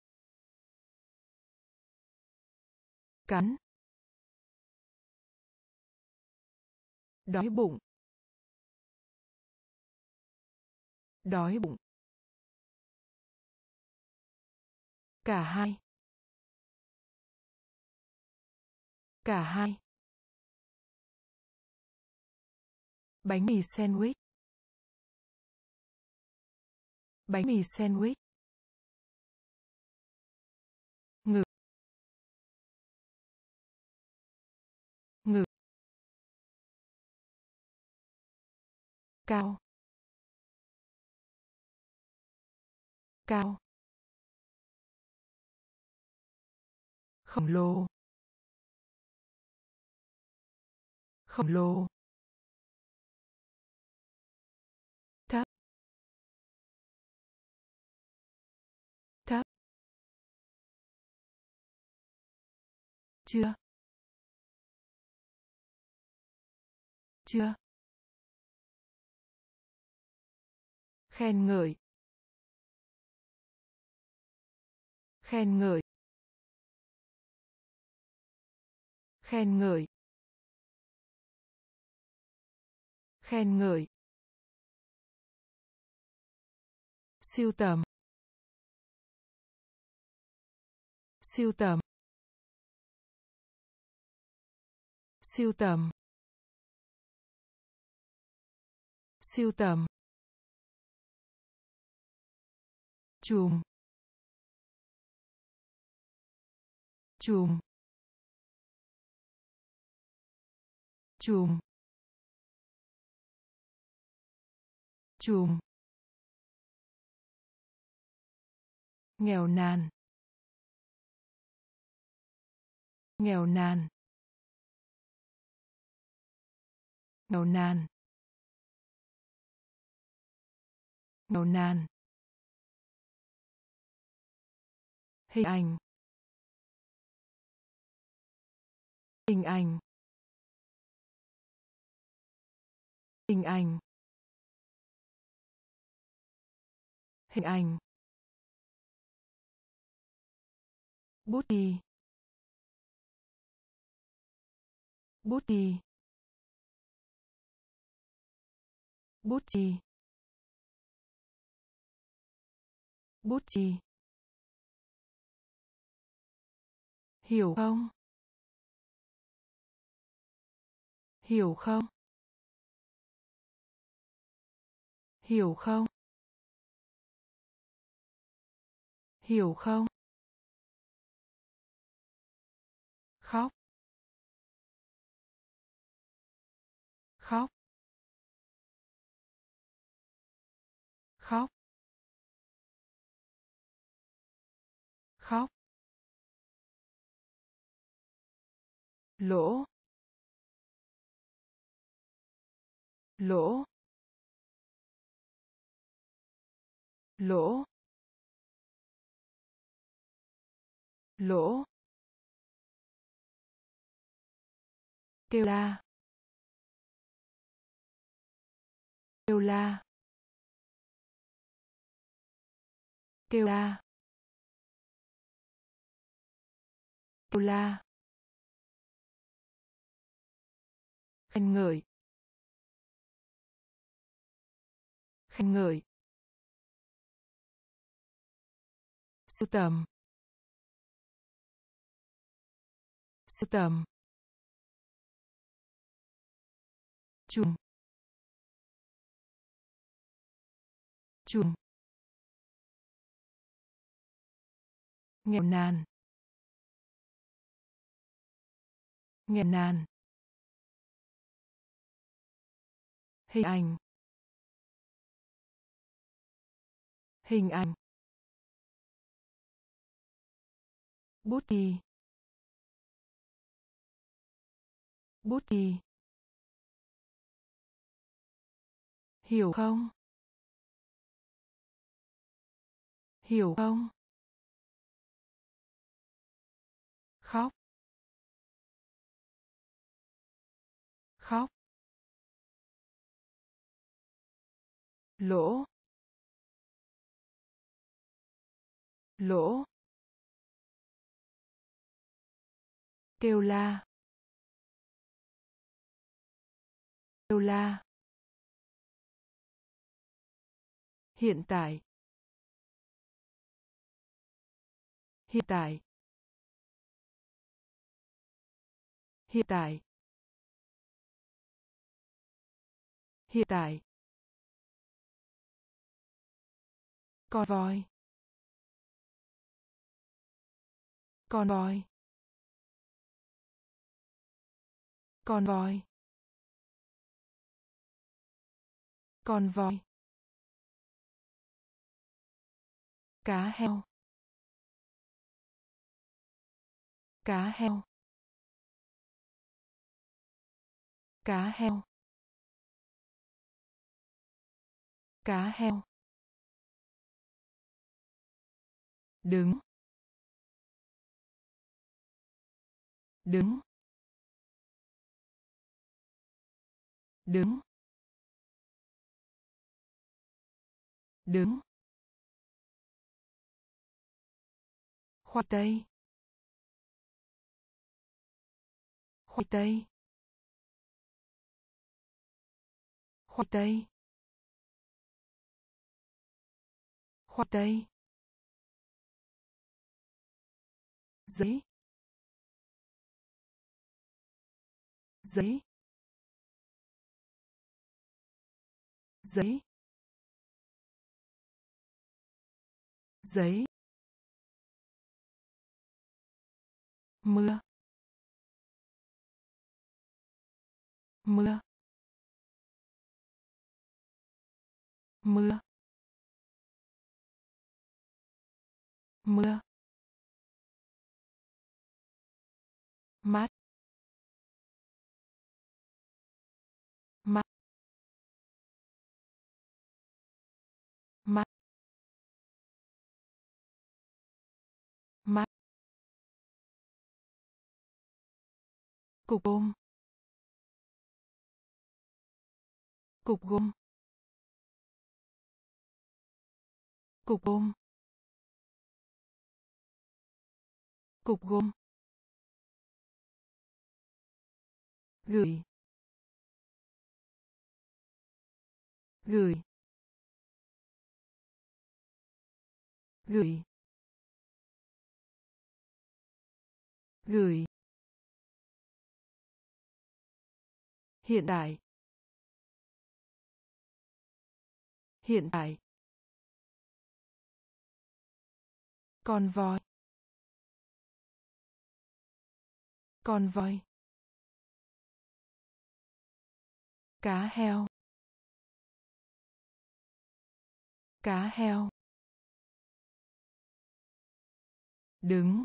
Cắn. Đói bụng. Đói bụng. Cả hai. Cả hai. Bánh mì sandwich. Bánh mì sandwich. Ngực. Ngực. Cao. Cao. Khổng lồ. Khổng lồ. Thấp. Thấp. Chưa. Chưa. Khen ngợi. Khen ngợi. Khen ngợi. Khen ngợi. Sưu tầm. Sưu tầm. Sưu tầm. Sưu tầm. Chùm. Chùm. Chùm. Chùm. Nghèo nàn. Nghèo nàn. Nghèo nàn. Nghèo nàn. Hình ảnh. Hình ảnh. Hình ảnh. Hình ảnh. Bút chì. Bút chì. Bút chì. Bút chì. Hiểu không? Hiểu không? Hiểu không? Hiểu không? Khóc. Khóc. Khóc. Khóc. Lỗ. Lỗ. Lỗ. Lỗ. Kêu la. Kêu la. Kêu la. Kêu la. Khen ngợi. Khen ngợi. Sưu tầm. Sưu tầm. Chùm. Chùm. Nghèo nàn. Nghèo nàn. Hình ảnh. Hình ảnh. Bút chì. Bút chì. Hiểu không? Hiểu không? Khóc. Khóc. Lỗ. Lỗ. Kêu la. Kêu la. Hiện tại. Hiện tại. Hiện tại. Hiện tại. Con voi. Con voi. Con voi. Con voi. Cá heo. Cá heo. Cá heo. Cá heo. Đứng. Đứng. Đứng. Đứng. Khoai tây. Khoai tây. Khoai tây. Khoai tây. Giấy. Giấy. Giấy. Giấy. Mưa. Mưa. Mưa. Mưa. Mát. Mát. Mát. Mát. Cục ôm. Cục gôm. Cục ôm. Cục gôm. Gửi. Gửi. Gửi. Gửi. Hiện tại. Hiện tại. Con voi. Con voi. Cá heo. Cá heo. Đứng.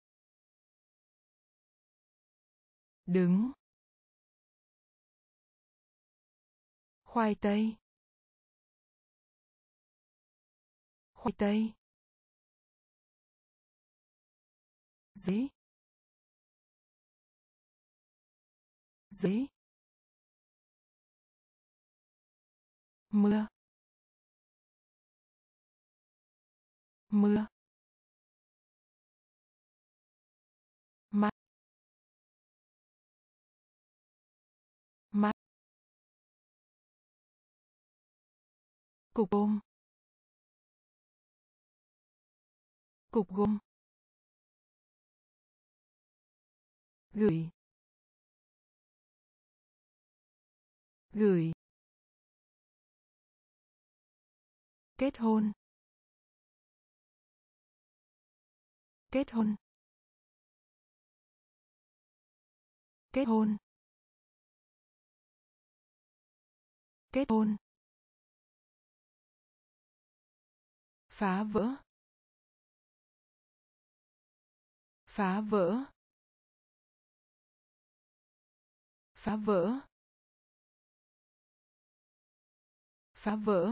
Đứng. Khoai tây. Khoai tây. Giấy. Giấy. Mưa. Mưa. Mát. Mát. Cục ôm. Cục gôm. Gửi. Gửi. Kết hôn. Kết hôn. Kết hôn. Kết hôn. Phá vỡ. Phá vỡ. Phá vỡ. Phá vỡ.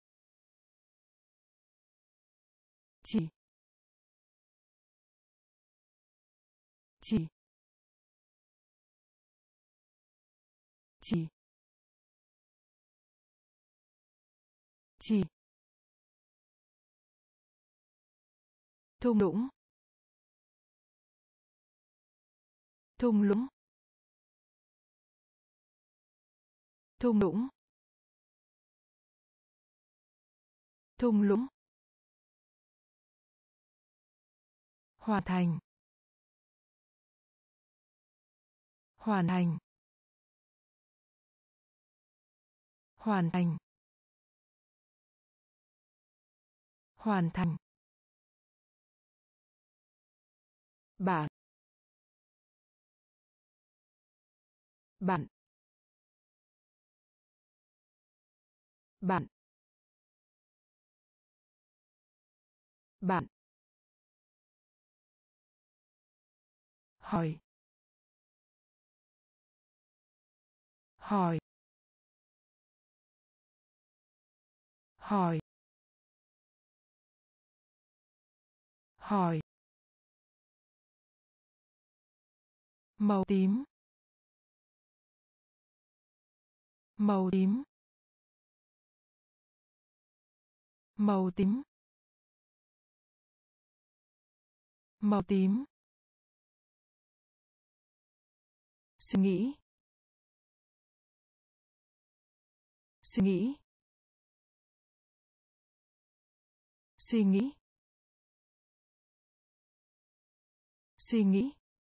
Chỉ. Chỉ. Chỉ. Chỉ. Thung lũng. Thung lũng. Thung lũng. Thung lũng. hoàn thành, hoàn thành, hoàn thành, hoàn thành, bạn, bạn, bạn, bạn, hỏi, hỏi, hỏi, hỏi, màu tím, màu tím, màu tím, màu tím, suy nghĩ, suy nghĩ, suy nghĩ, suy nghĩ,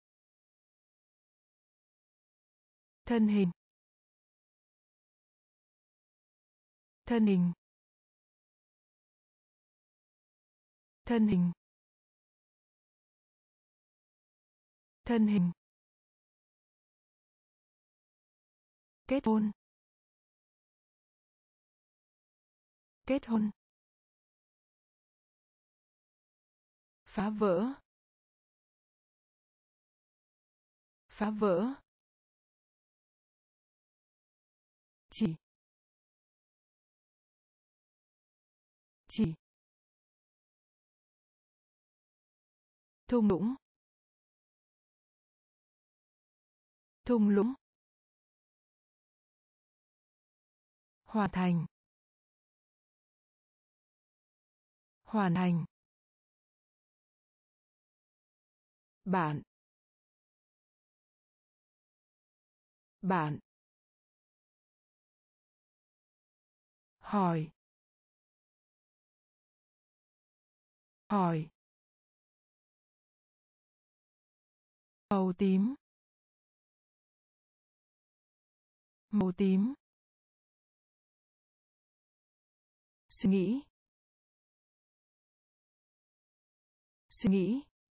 thân hình, thân hình, thân hình, thân hình, kết hôn, kết hôn, phá vỡ, phá vỡ, chỉ, chỉ, thung lũng, thung lũng, hoàn thành, hoàn thành, bạn, bạn, hỏi, hỏi, màu tím, màu tím, suy nghĩ, suy nghĩ,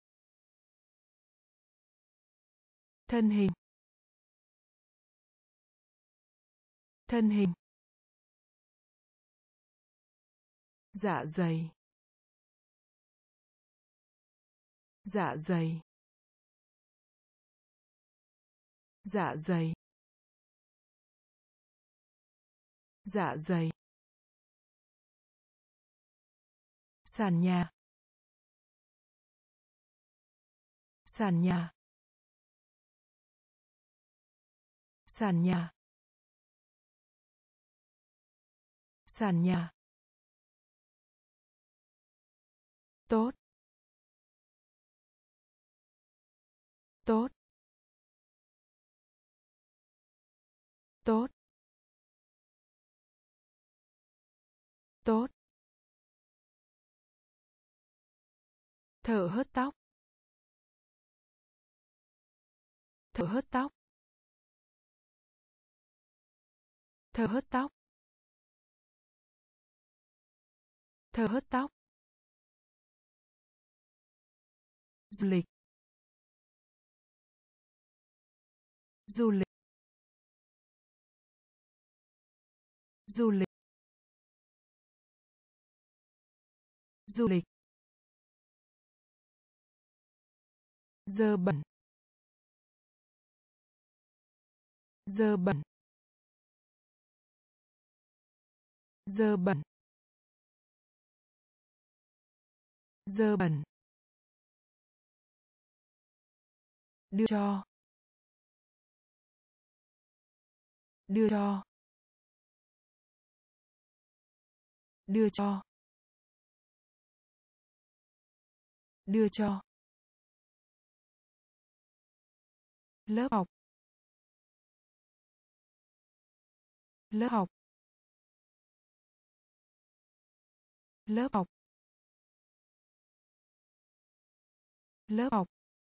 thân hình, thân hình, dạ dày, dạ dày, dạ dày, dạ dày, sàn nhà, sàn nhà, sàn nhà, sàn nhà, tốt, tốt, tốt, tốt, thở hớt tóc, thở hớt tóc, thở hớt tóc, thở hớt tóc, du lịch, du lịch, du lịch, du lịch, dơ bẩn, dơ bẩn, dơ bẩn, dơ bẩn, đưa cho, đưa cho, đưa cho, đưa cho, lớp học, lớp học, lớp học, Lớp học.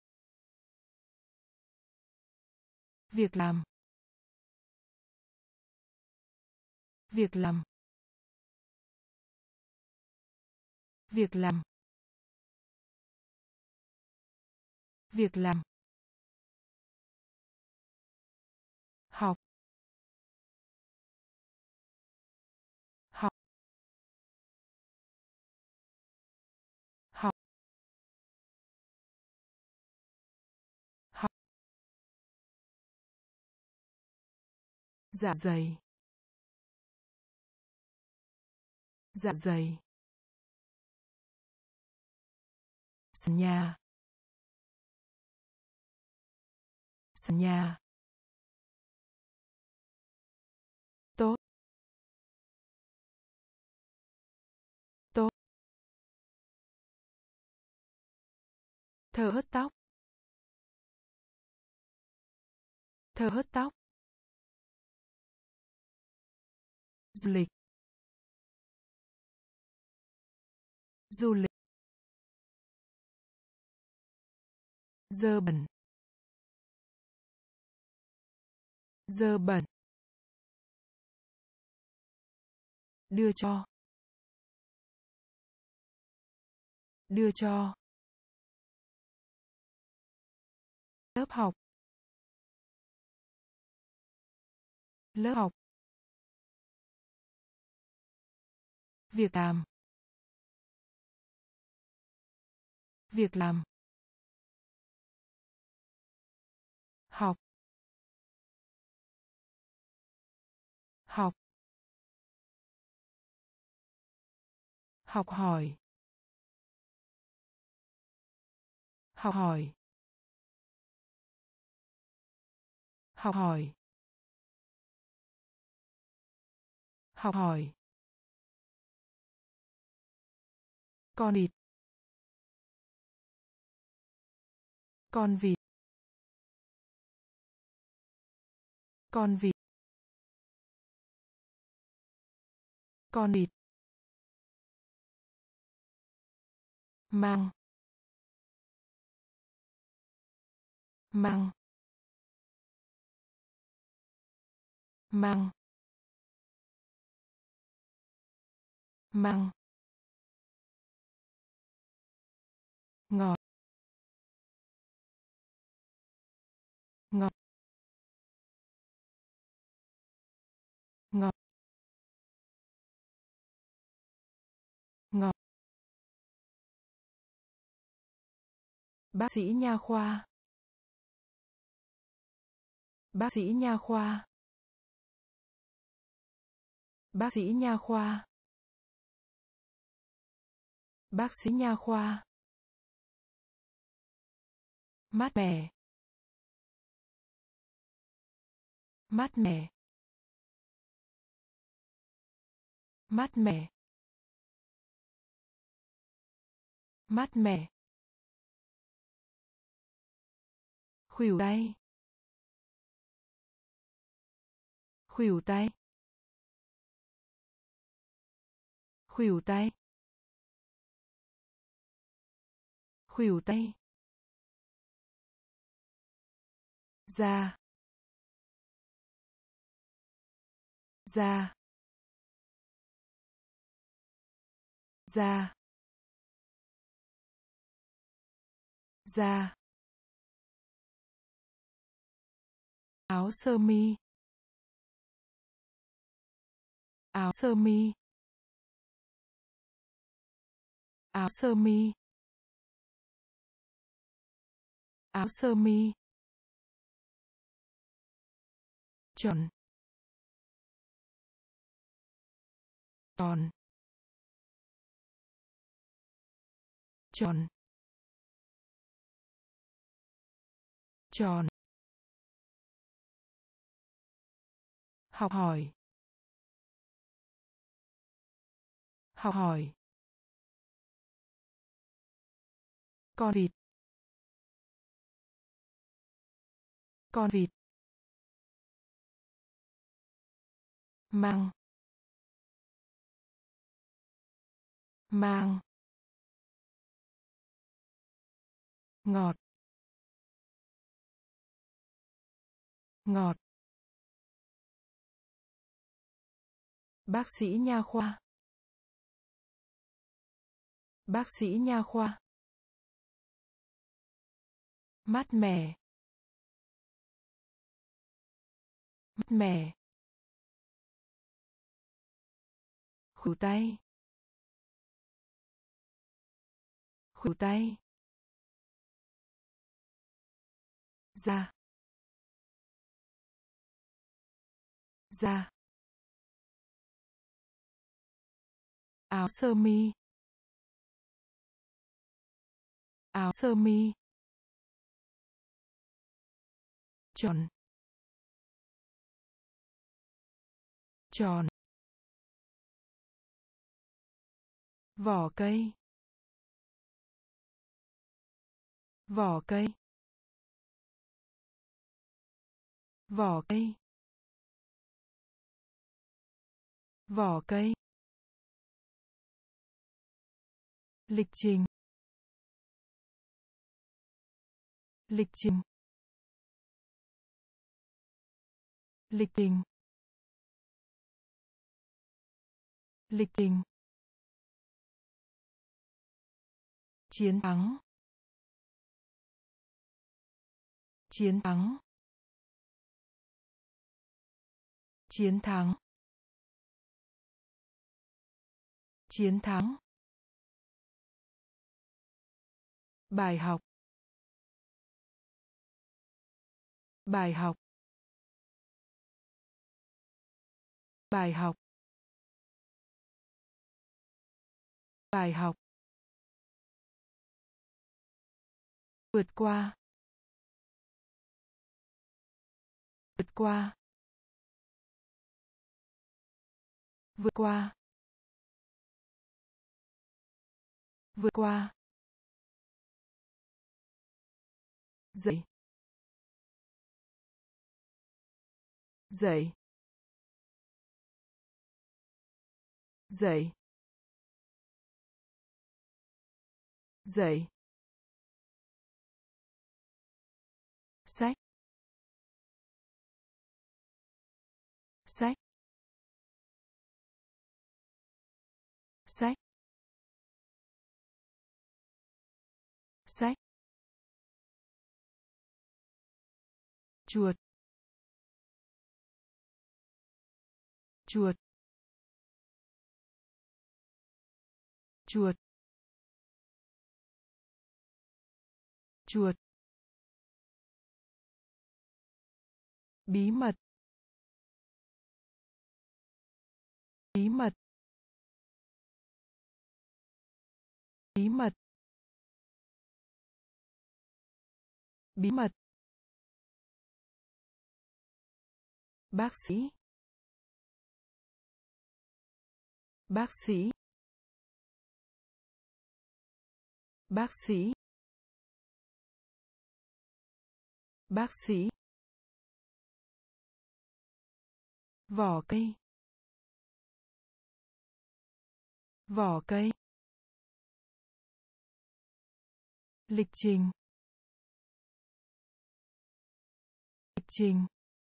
Việc làm. Việc làm. Việc làm. Việc làm. Học. Học. Học. Học. Dạ dày. Dạ dày. Sàn nhà. Sàn nhà. Tốt. Tốt. Thở hớt tóc. Thở hớt tóc. Du lịch. Du lịch. Dơ bẩn. Dơ bẩn. Đưa cho. Đưa cho. Lớp học. Lớp học. Việc làm. Việc làm. Học. Học. Học hỏi. Học hỏi. Học hỏi. Học hỏi. Con vịt. Con vịt. Con vịt. Con vịt. Mang. Mang. Mang. Mang. Ngọt. Ngọt. Ngọt. Ngọt. Bác sĩ nha khoa. Bác sĩ nha khoa. Bác sĩ nha khoa. Bác sĩ nha khoa. Mát mẻ. Mát mẻ. Mát mẻ. Mát mẻ. Khuỷu tay. Khuỷu tay. Khuỷu tay. Khuỷu tay. Da. Da. Da. Da. Áo sơ mi. Áo sơ mi. Áo sơ mi. Áo sơ mi. Tròn. Tròn. Tròn. Tròn. Học hỏi. Học hỏi. Con vịt. Con vịt. Mang. Mang. ngọt, ngọt. Bác sĩ nha khoa, bác sĩ nha khoa. Mát mẻ, mát mẻ. Khuỷu tay, khuỷu tay. Da, da. Áo sơ mi, áo sơ mi. Tròn, tròn. Vỏ cây, vỏ cây, vỏ cây, vỏ cây. Lịch trình, lịch trình, lịch trình, lịch trình. Chiến thắng, chiến thắng, chiến thắng, chiến thắng. Bài học, bài học, bài học, bài học. Vượt qua, vượt qua, vượt qua, vượt qua. Dậy, dậy, dậy, dậy. Sách, sách, sách, sách. Chuột, chuột, chuột, chuột. Bí mật, bí mật, bí mật, bí mật. Bác sĩ, bác sĩ, bác sĩ, bác sĩ. Vỏ cây, vỏ cây. Lịch trình, lịch trình.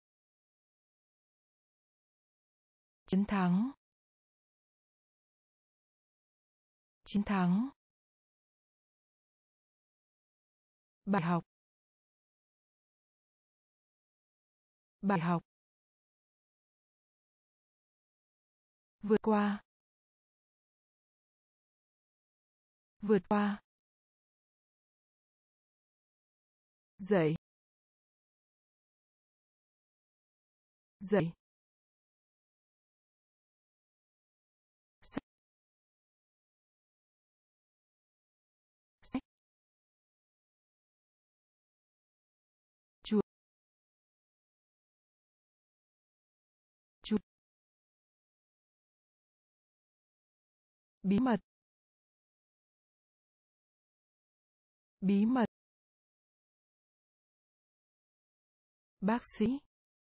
Chiến thắng, chiến thắng. Bài học, bài học. Vượt qua, vượt qua. Dậy, dậy. Sách, sách. Chuột, chuột. Bí mật, bí mật. Bác sĩ,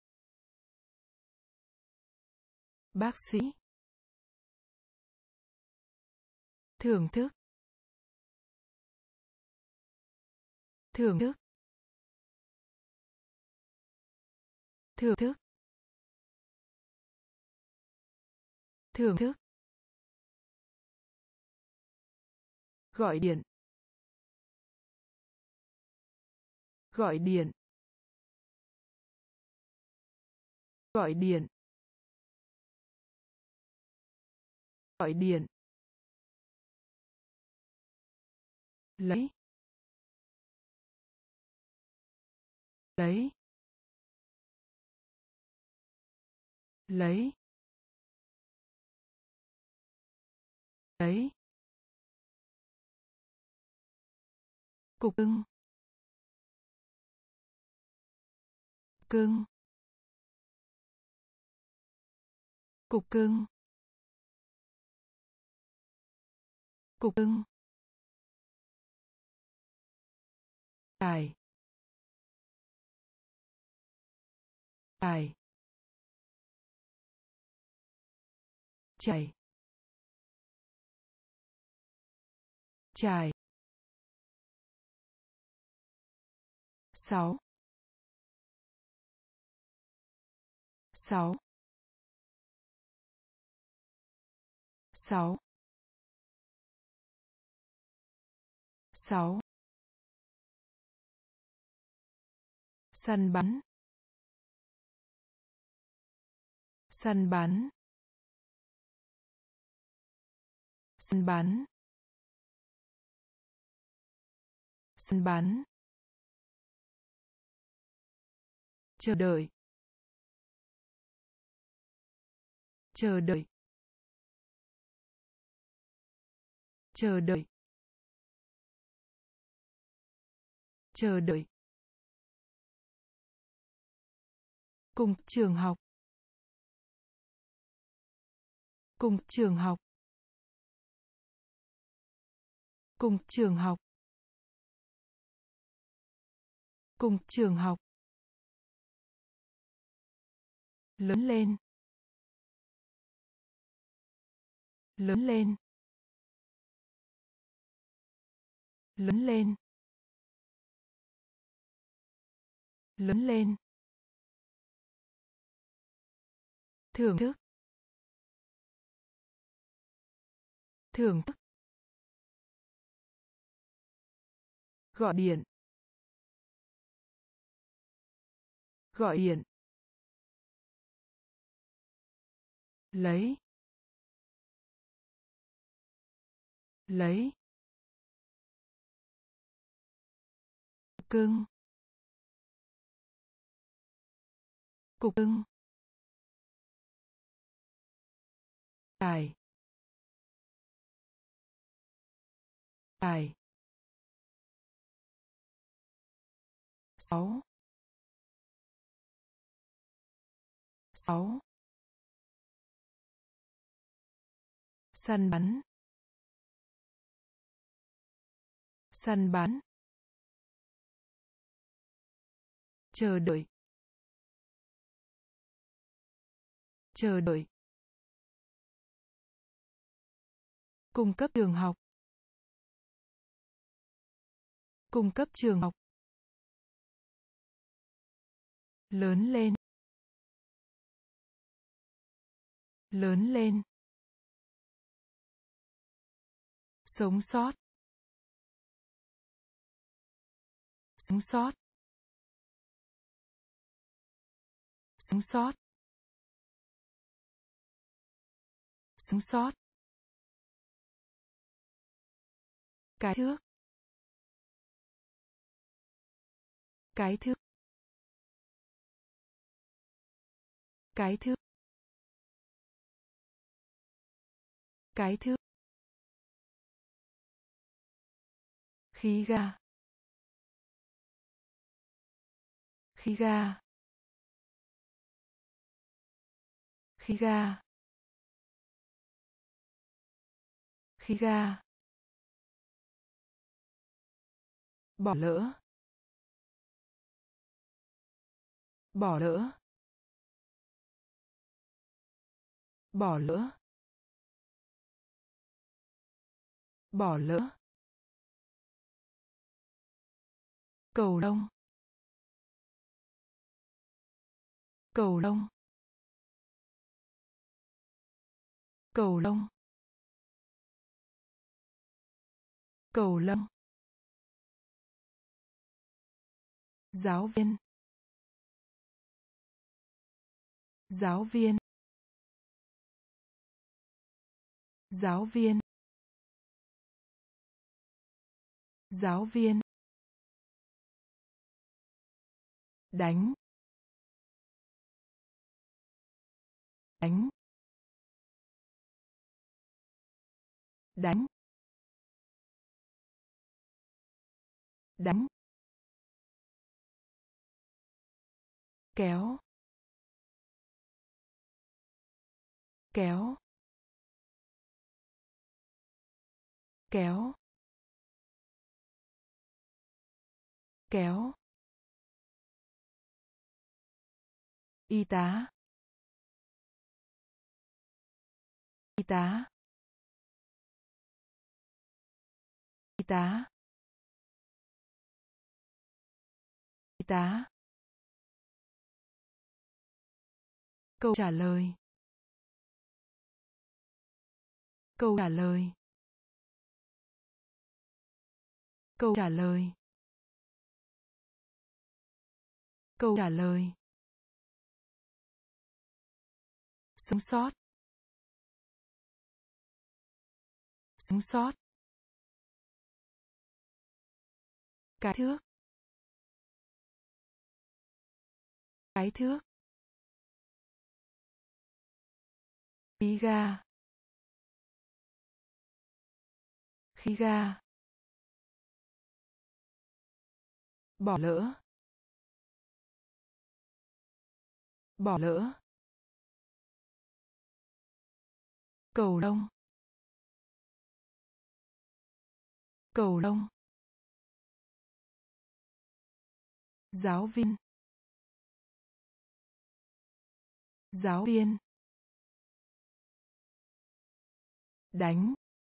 bác sĩ. Thưởng thức, thưởng thức, thưởng thức, thưởng thức, gọi điện, gọi điện, gọi điện, gọi điện, lấy, lấy, lấy, lấy, cục cưng, cưng, cục cưng, cục cưng, tài, tài, chảy, chài, sáu, sáu, sáu, sáu, săn bắn, săn bắn, săn bắn, săn bắn, chờ đợi, chờ đợi, chờ đợi, chờ đợi, cùng trường học, cùng trường học, cùng trường học, cùng trường học, lớn lên, lớn lên, lớn lên, lớn lên, thưởng thức, thưởng thức, gọi điện, gọi điện, lấy, lấy, cưng, cục cưng, tài, tài, sáu, sáu, săn bắn, săn bắn, chờ đợi, chờ đợi, cung cấp trường học, cung cấp trường học, lớn lên, lớn lên, sống sót, sống sót, sống sót, sống sót, cái thước, cái thước, cái thước, cái thước, khí ga, khí ga, khí ga, khí ga, bỏ lỡ, bỏ lỡ, bỏ lỡ, bỏ lỡ, Cầu lông. Cầu lông. Cầu lông. Cầu lông. Giáo viên. Giáo viên. Giáo viên. Giáo viên. Đánh. Đánh. Đánh. Đánh. Kéo. Kéo. Kéo. Kéo. Y tá. Y tá. Y tá. Y tá. Câu trả lời. Câu trả lời. Câu trả lời. Câu trả lời. Sống sót. Sống sót. Cái thước. Cái thước. Khí ga. Khí ga. Bỏ lỡ. Bỏ lỡ. Cầu lông. Cầu lông. Giáo viên. Giáo viên. Đánh.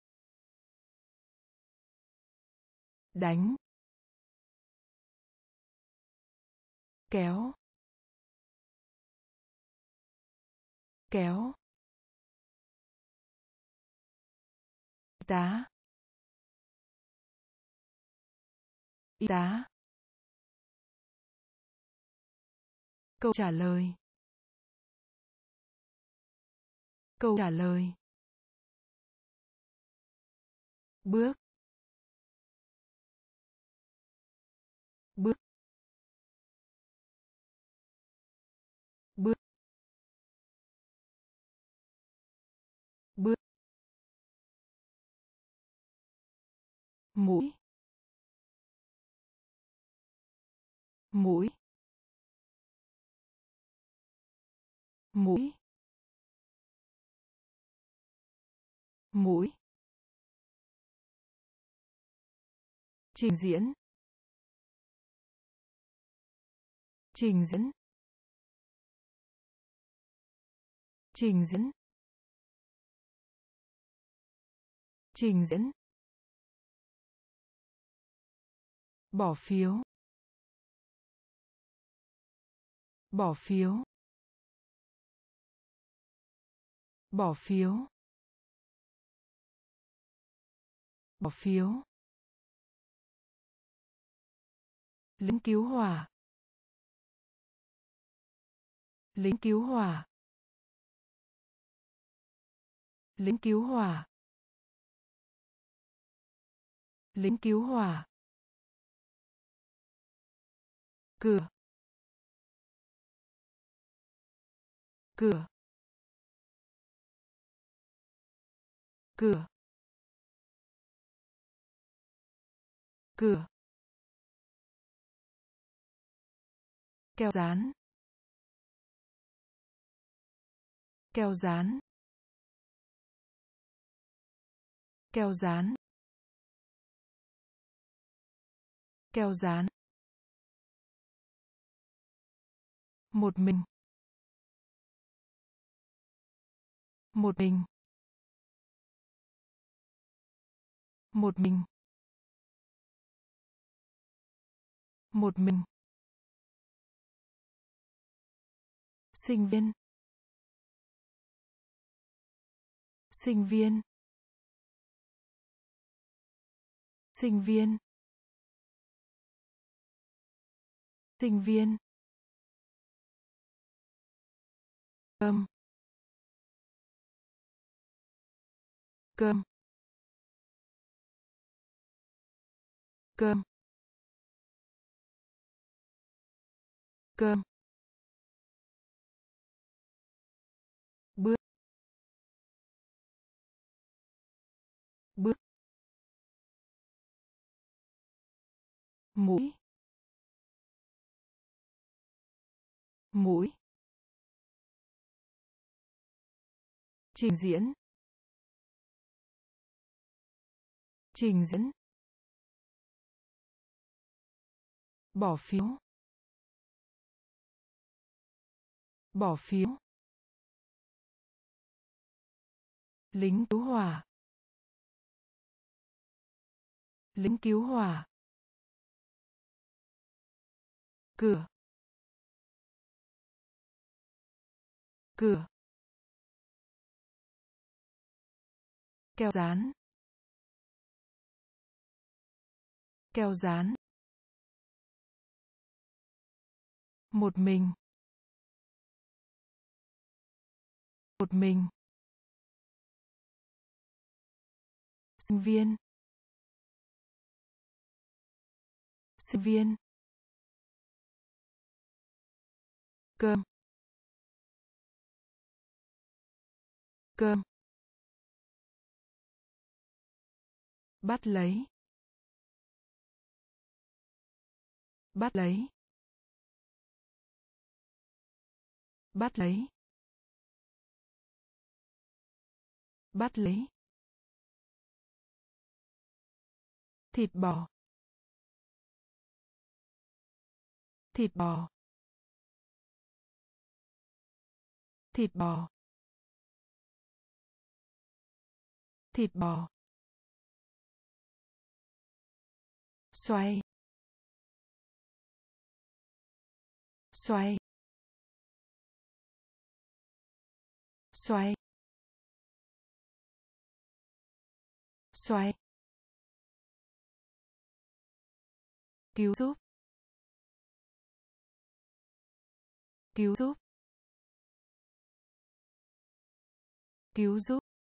Đánh. Kéo. Kéo. Y tá. Y tá. Câu trả lời. Câu trả lời. Bước. Bước. Bước. Bước. Mũi. Mũi. Mũi. Mũi. Trình diễn. Trình diễn. Trình diễn. Trình diễn. Bỏ phiếu. Bỏ phiếu. Bỏ phiếu. Bỏ phiếu. Lính cứu hỏa. Lính cứu hỏa. Lính cứu hỏa. Lính cứu hỏa. Cửa. Cửa. Cửa. Cửa. Keo dán. Keo dán. Keo dán. Keo dán. Một mình. Một mình. Một mình. Một mình. Sinh viên. Sinh viên. Sinh viên. Sinh viên. Cơm. Cơm. Cơm. Cơm. Bước. Bước. Mũi. Mũi. Trình diễn. Trình diễn. Bỏ phiếu. Bỏ phiếu. Lính cứu hỏa. Lính cứu hỏa. Cửa. Cửa. Keo dán. Keo dán. Một mình. Một mình. Sinh viên. Sinh viên. Cơm. Cơm. Bắt lấy. Bắt lấy. Bắt lấy. Bắt lấy. Thịt bò. Thịt bò. Thịt bò. Thịt bò. Xoay. Xoay. Xoay. Xoay. Cứu giúp. Cứu giúp. Cứu giúp.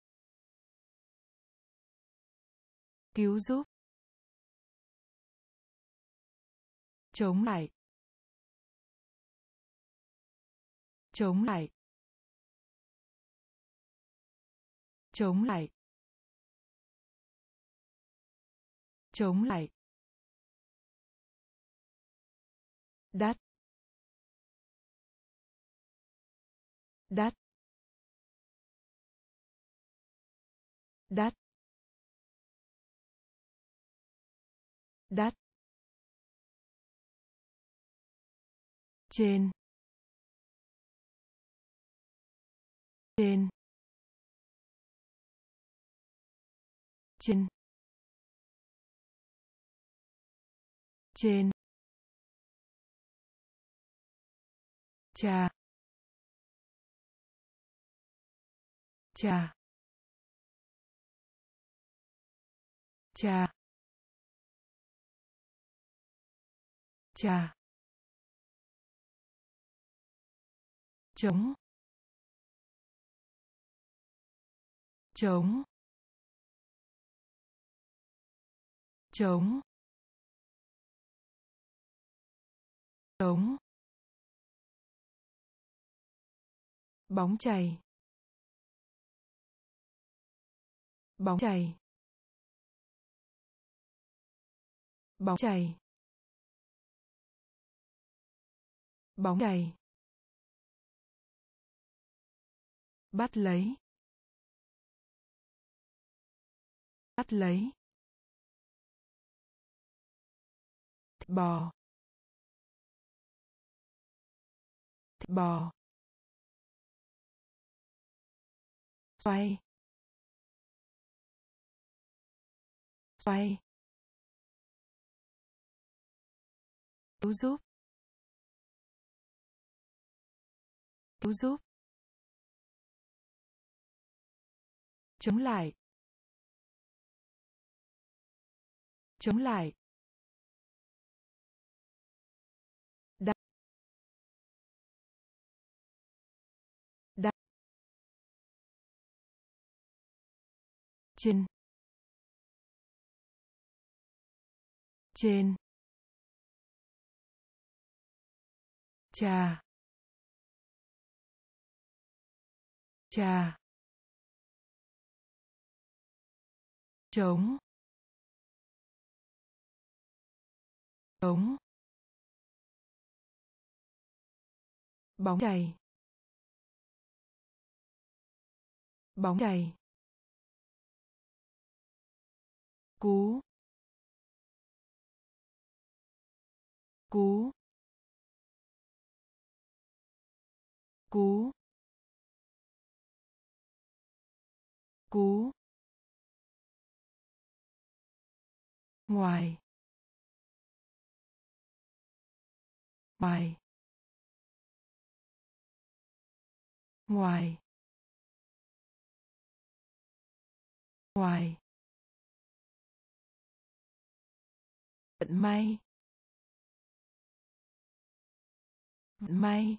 Cứu giúp. Chống lại. Chống lại. Chống lại. Chống lại. Đắt. Đắt. Đắt. Đắt. Trên. Trên. Trên. Trên. Trà. Trà. Trà. Trà. Chống. Chống. Chống. Chống. Bóng chày. Bóng chày. Bóng chày. Bóng chày. Bắt lấy. Bắt lấy. Thịt bò. Thịt bò. Xoay. Xoay. cứu giúp, cứu giúp, chống lại, chống lại, đặt, đặt, trên, trên, trà, trà, chống, chống, bóng chày, bóng chày, cú, cú, cú, cú, ngoài, ngoài, ngoài, ngoài, vận may, vận may,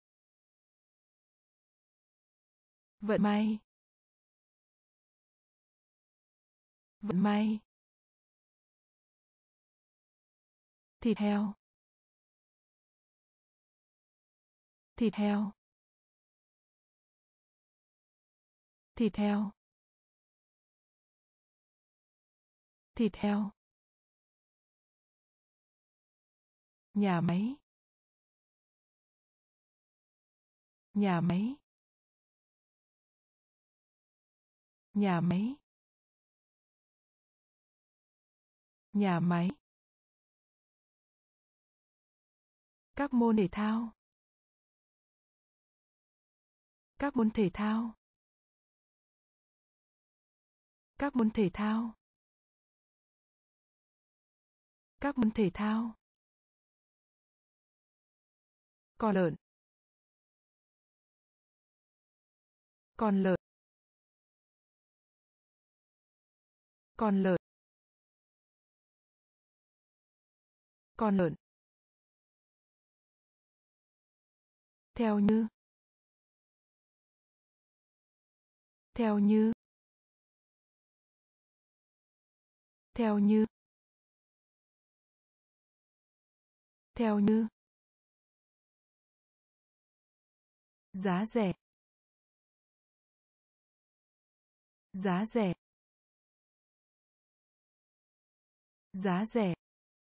vận may, vận may, thịt heo, thịt heo, thịt heo, thịt heo, nhà máy, nhà máy, nhà máy, nhà máy, các môn thể thao, các môn thể thao, các môn thể thao, các môn thể thao, con lợn, con lợn, con lợn, con lợn, theo như, theo như, theo như, theo như, giá rẻ, giá rẻ, giá rẻ,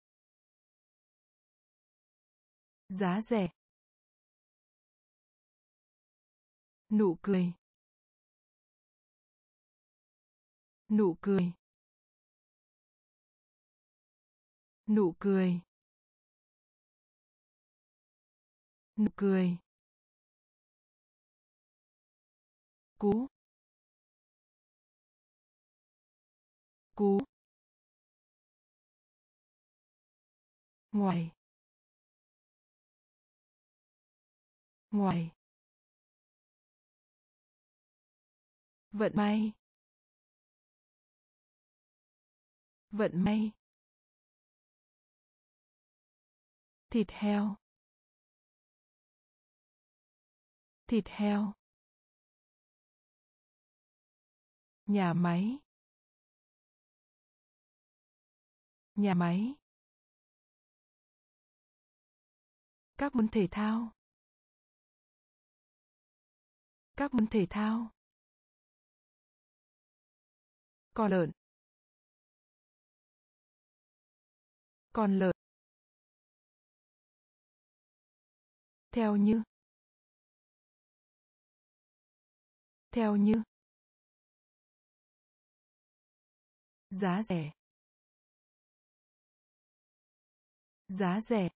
giá rẻ, nụ cười, nụ cười, nụ cười, nụ cười, cú, cú, ngoài, ngoài, vận may, vận may, thịt heo, thịt heo, nhà máy, nhà máy, các môn thể thao, các môn thể thao, con lợn, con lợn, theo như, theo như, giá rẻ, giá rẻ,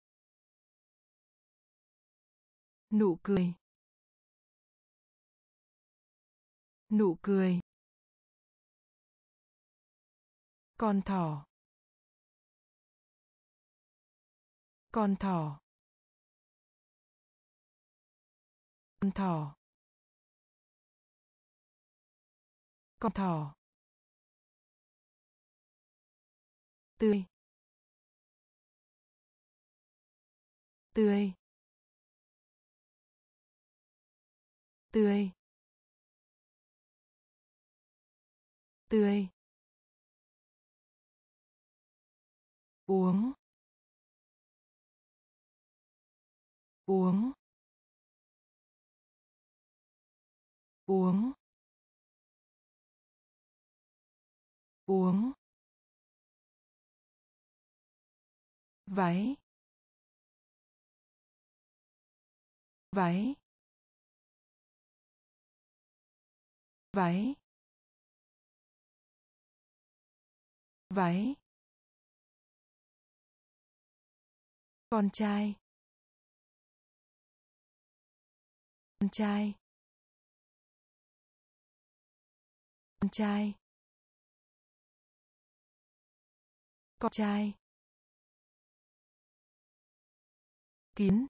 nụ cười, nụ cười, con thỏ, Con thỏ. Con thỏ. Con thỏ. Tươi. Tươi. Tươi. Tươi. Uống. Uống. Uống. Uống. Váy. Váy. Váy. Váy. Con trai. Con trai. Con trai. Con trai. Kiến.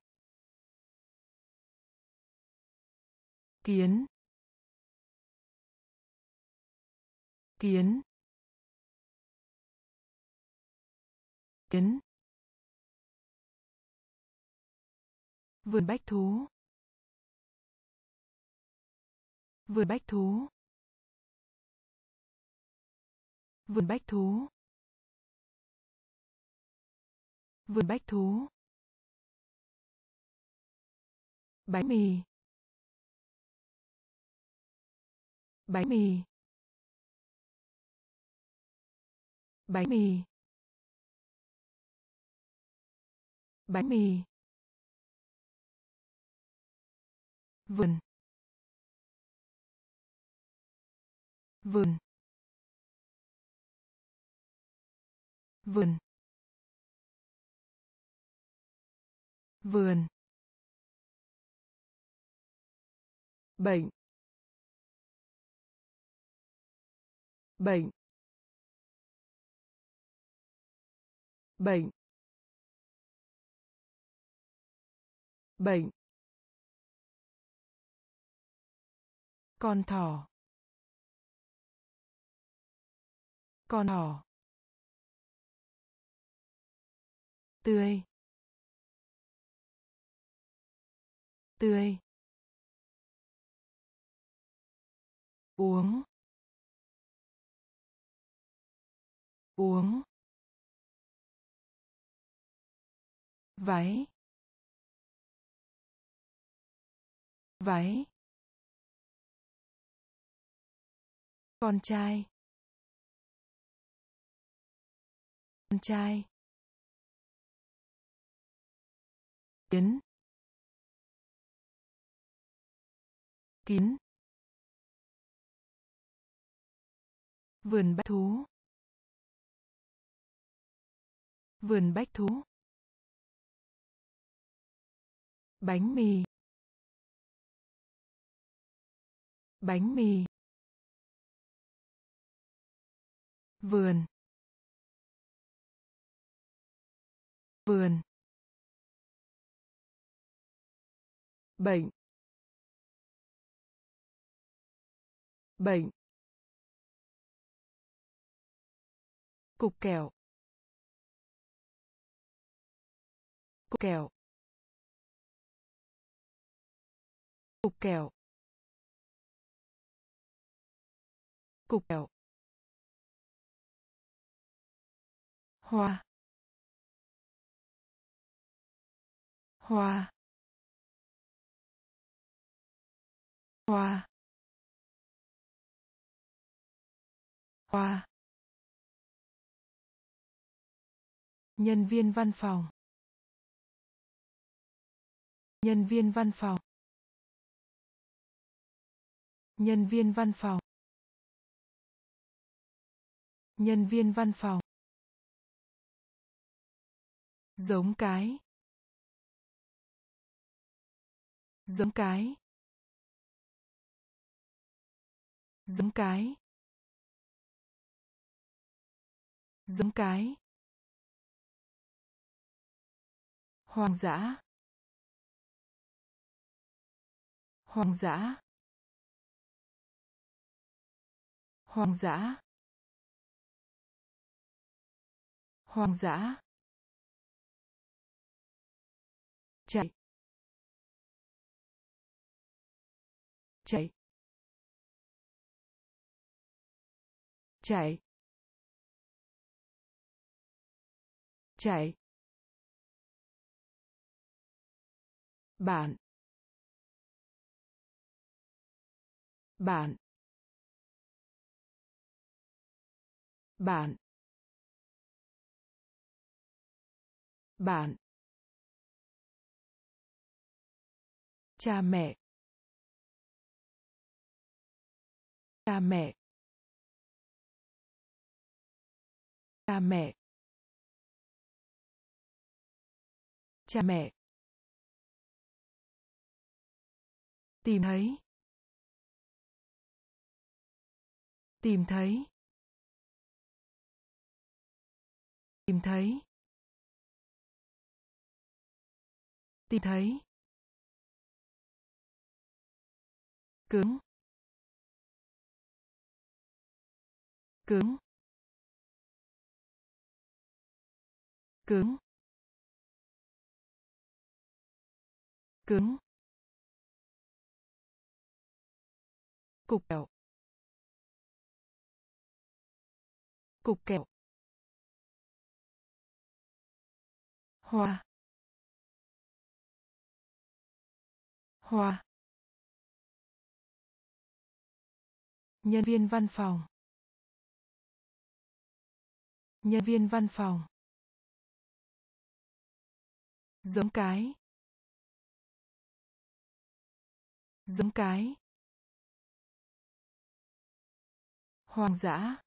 Kiến. Kiến. Kiến. Vườn bách thú. Vườn bách thú. Vườn bách thú. Vườn bách thú. Bánh mì. Bánh mì. Bánh mì. Bánh mì. Vườn. Vườn. Vườn. Vườn. Bệnh. Bệnh. Bệnh. Bệnh. Con thỏ. Con thỏ. Tươi. Tươi. Uống. Uống. Váy. Váy. Con trai. Con trai. Kiến. Kín. Vườn bách thú. Vườn bách thú. Bánh mì. Bánh mì. Vườn. Vườn. Bệnh. Bệnh. Cục kẹo. Cục kẹo. Cục kẹo. Cục kẹo. Hoa. Hoa. Hoa. Hoa. Nhân viên văn phòng. Nhân viên văn phòng. Nhân viên văn phòng. Nhân viên văn phòng. Giống cái. Giống cái. Giống cái. Giống cái. Hoang dã. Hoang dã. Hoang dã. Hoang dã. Chạy. Chạy. Chạy. Chạy. Bạn. Bạn. Bạn. Bạn. Cha mẹ. Cha mẹ. Cha mẹ. Cha mẹ. Tìm thấy. Tìm thấy. Tìm thấy. Tìm thấy. Cứng. Cứng. Cứng. Cứng. Cục kẹo. Cục kẹo. Hoa. Hoa. Nhân viên văn phòng. Nhân viên văn phòng. Giống cái. Giống cái. Hoang dã.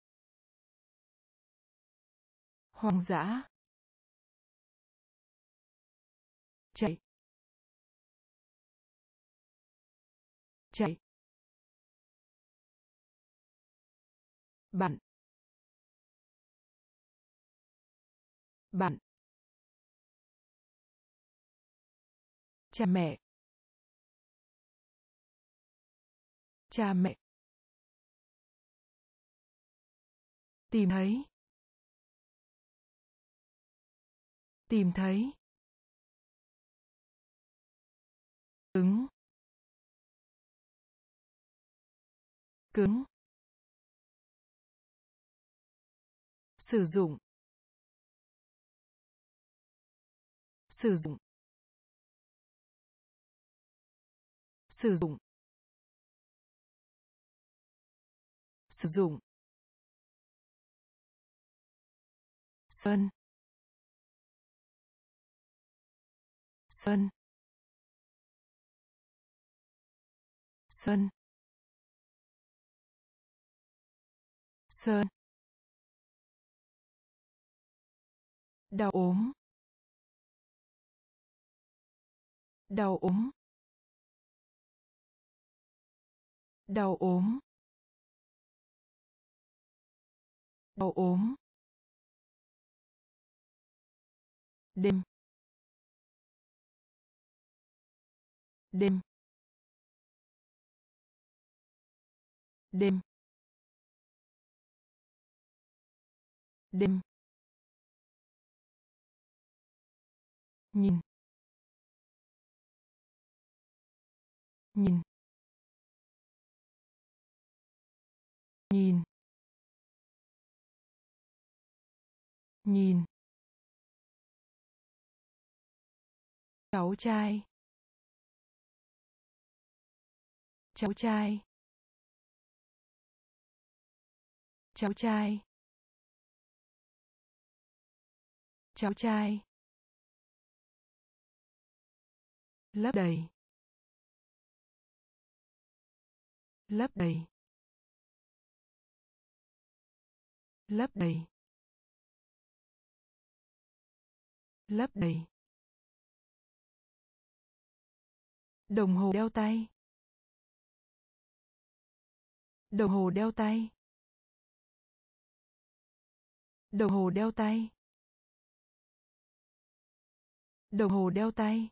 Hoang dã. Chạy. Chạy. Bạn. Bạn. Cha mẹ. Cha mẹ. Tìm thấy. Tìm thấy. Cứng. Cứng. Sử dụng. Sử dụng. Sử dụng. Sử dụng. Sơn. Sơn. Sơn. Sơn. Đau ốm. Đau ốm. Đau ốm. Đau ốm. Đêm. Đêm. Đêm. Đêm. Nhìn. Nhìn. Nhìn. Nhìn. Cháu trai. Cháu trai. Cháu trai. Cháu trai. Lấp đầy. Lấp đầy. Lấp đầy. Lấp đầy. Đồng hồ đeo tay. Đồng hồ đeo tay. Đồng hồ đeo tay. Đồng hồ đeo tay.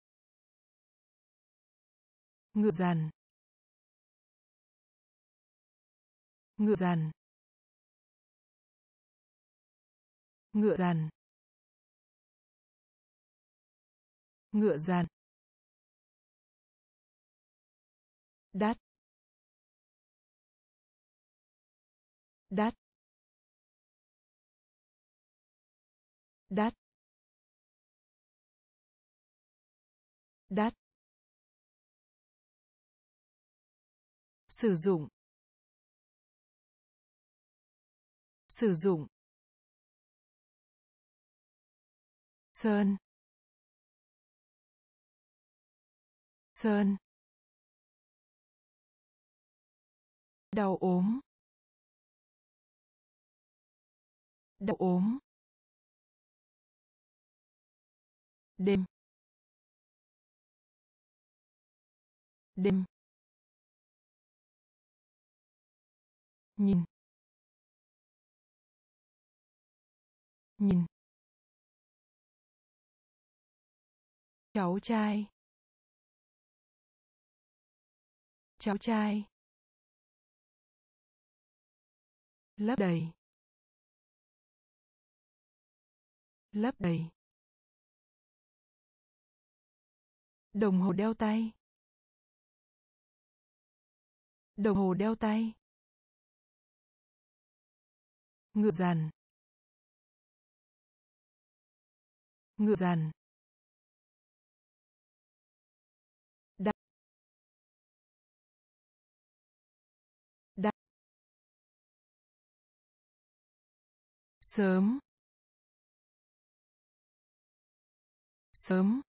Ngựa dằn. Ngựa dằn. Ngựa dằn. Ngựa dằn. Đắt. Đắt. Đắt. Đắt. Sử dụng. Sử dụng. Sơn. Sơn. Đau ốm. Đau ốm. Đêm. Đêm. Nhìn. Nhìn. Cháu trai. Cháu trai. Lấp đầy. Lấp đầy. Đồng hồ đeo tay. Đồng hồ đeo tay. Ngựa dằn. Ngựa dằn. Đắt. Đắt. Sớm. Sớm.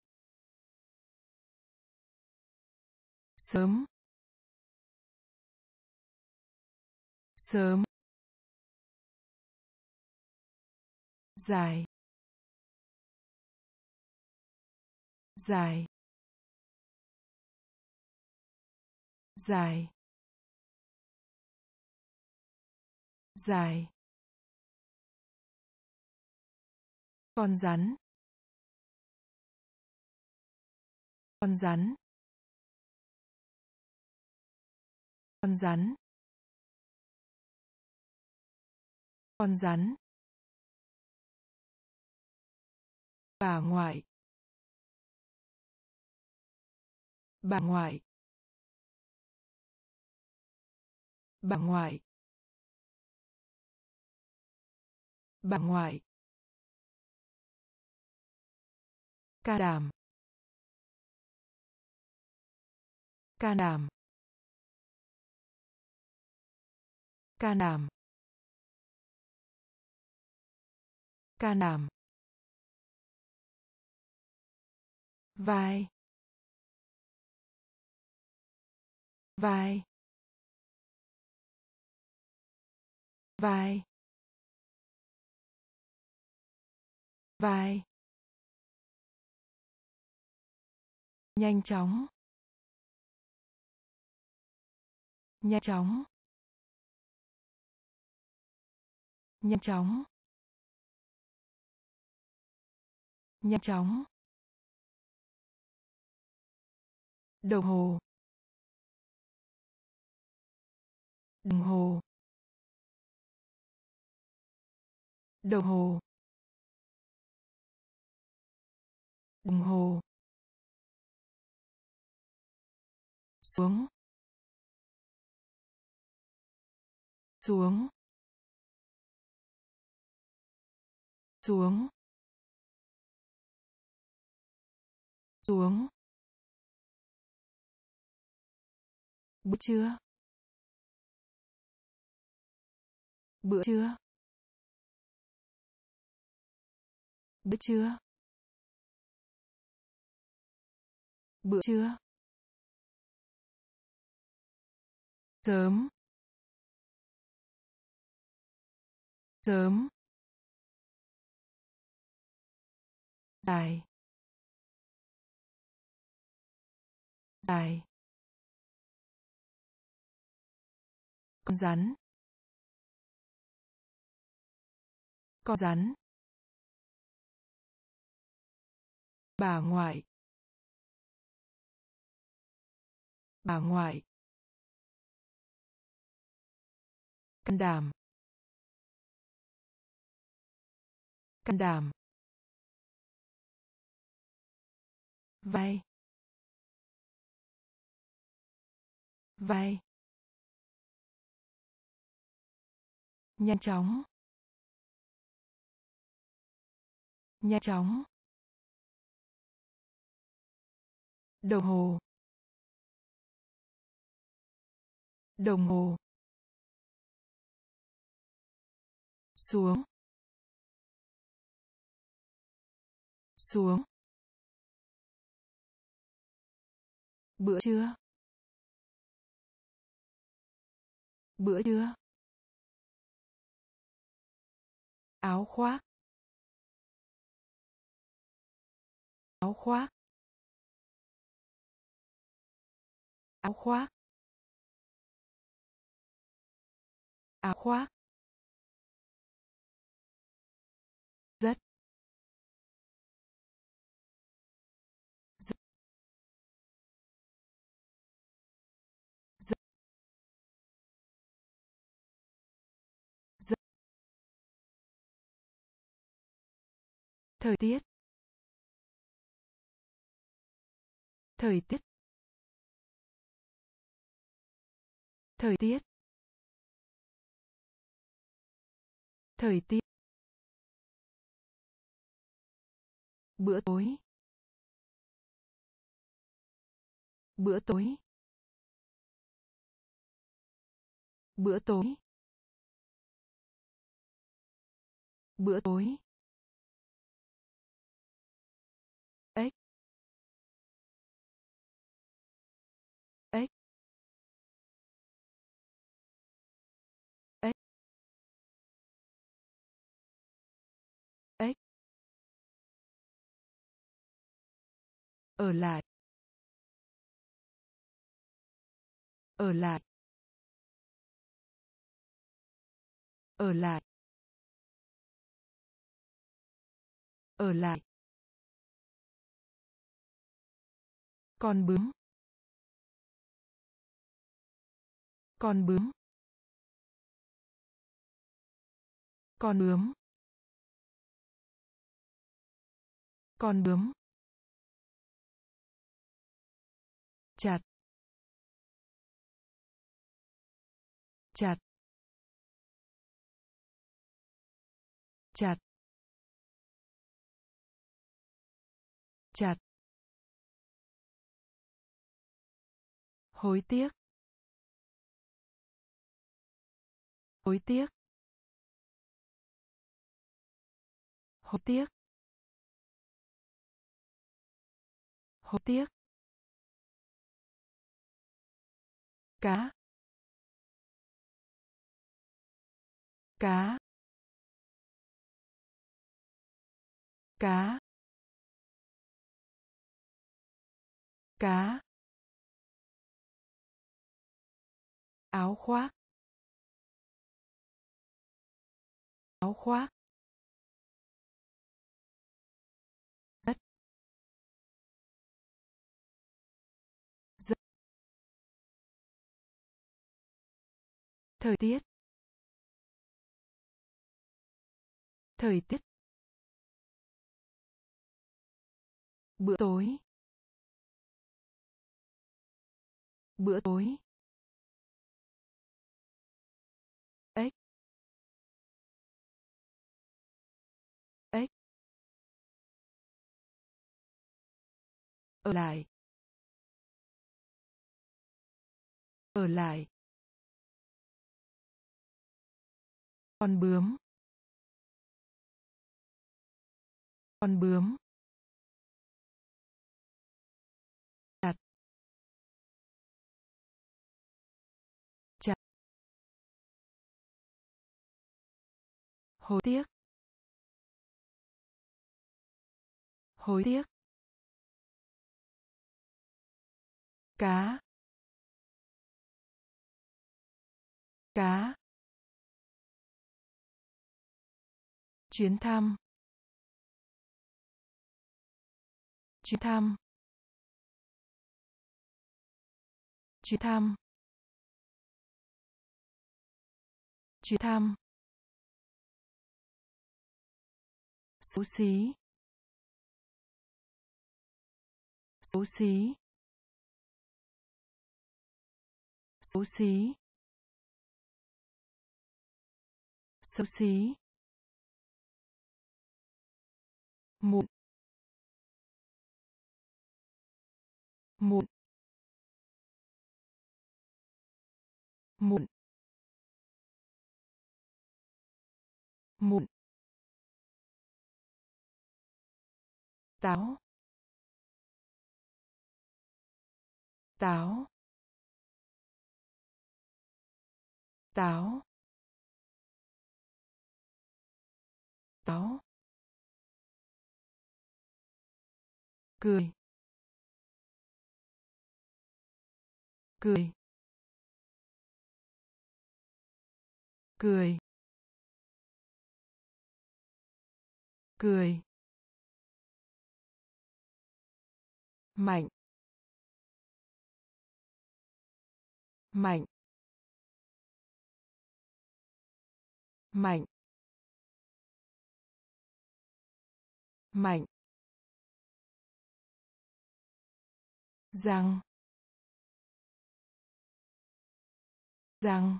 Sớm. Sớm. Dài. Dài. Dài. Dài. Con rắn. Con rắn. Con rắn. Con rắn. Bà ngoại. Bà ngoại. Bà ngoại. Bà ngoại. Ca đàm. Ca đàm. Ca đàm. Ca đàm. Vai. Vai. Vai. Vai. Nhanh chóng. Nhanh chóng. Nhanh chóng. Nhanh chóng. Đồng hồ. Đồng hồ. Đồng hồ. Đồng hồ. Xuống. Xuống. Xuống. Xuống. Bữa trưa. Bữa trưa. Bữa trưa. Bữa trưa. Sớm. Sớm. Dài. Dài. Con rắn. Con rắn. bà ngoại, bà ngoại, can đảm, can đảm, vai, vai, nhanh chóng, nhanh chóng, đồng hồ, đồng hồ, xuống, xuống, bữa trưa, bữa trưa, áo khoác, áo khoác, áo khoác, áo khoác, rất, rất, rất, rất. Thời tiết, thời tiết, thời tiết, thời tiết, bữa tối, bữa tối, bữa tối, bữa tối, ếch, ếch, ếch, ếch, ở lại, ở lại, ở lại, ở lại, con bướm, con bướm, con bướm, con bướm, chặt, chặt, chặt, chặt, hối tiếc, hối tiếc, hối tiếc, hối tiếc, cá, cá, cá, cá, áo khoác, áo khoác, rất, rất. Thời tiết, thời tiết, bữa tối, bữa tối, ếch, ếch, ở lại, ở lại, con bướm, con bướm, chặt, chặt, hối tiếc, hối tiếc, cá, cá, chuyến thăm, chuyến thăm, chuyến thăm, chuyến thăm, xấu xí, xấu xí, xấu xí, xấu xí, muộn, muộn, muộn, muộn, táo, táo, táo, táo, cười, cười, cười, cười, mạnh, mạnh, mạnh, mạnh, răng, răng,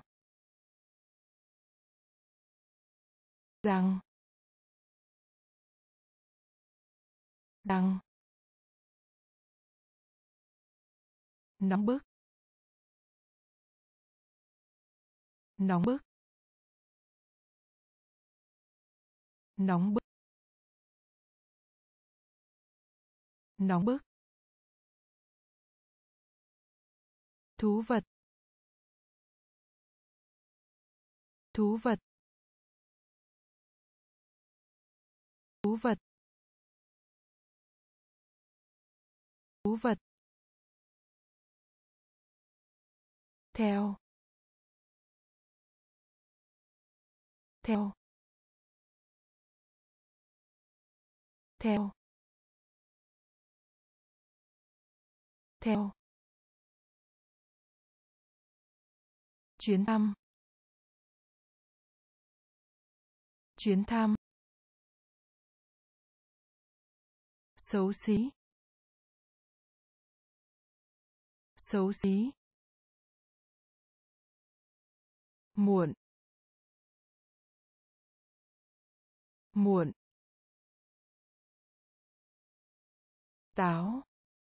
răng, răng, nóng bức, nóng bức, nóng bức, nóng bức, thú vật, thú vật, thú vật, thú vật, theo, theo, theo, theo, chuyến thăm, chuyến thăm, xấu xí, xấu xí, muộn, muộn, táo,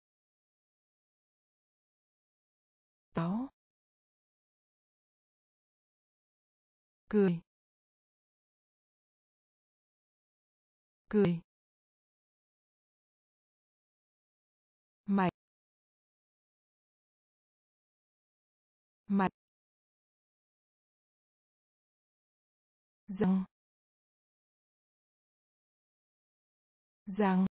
táo, cười, cười, mạnh, mạnh, răng, răng,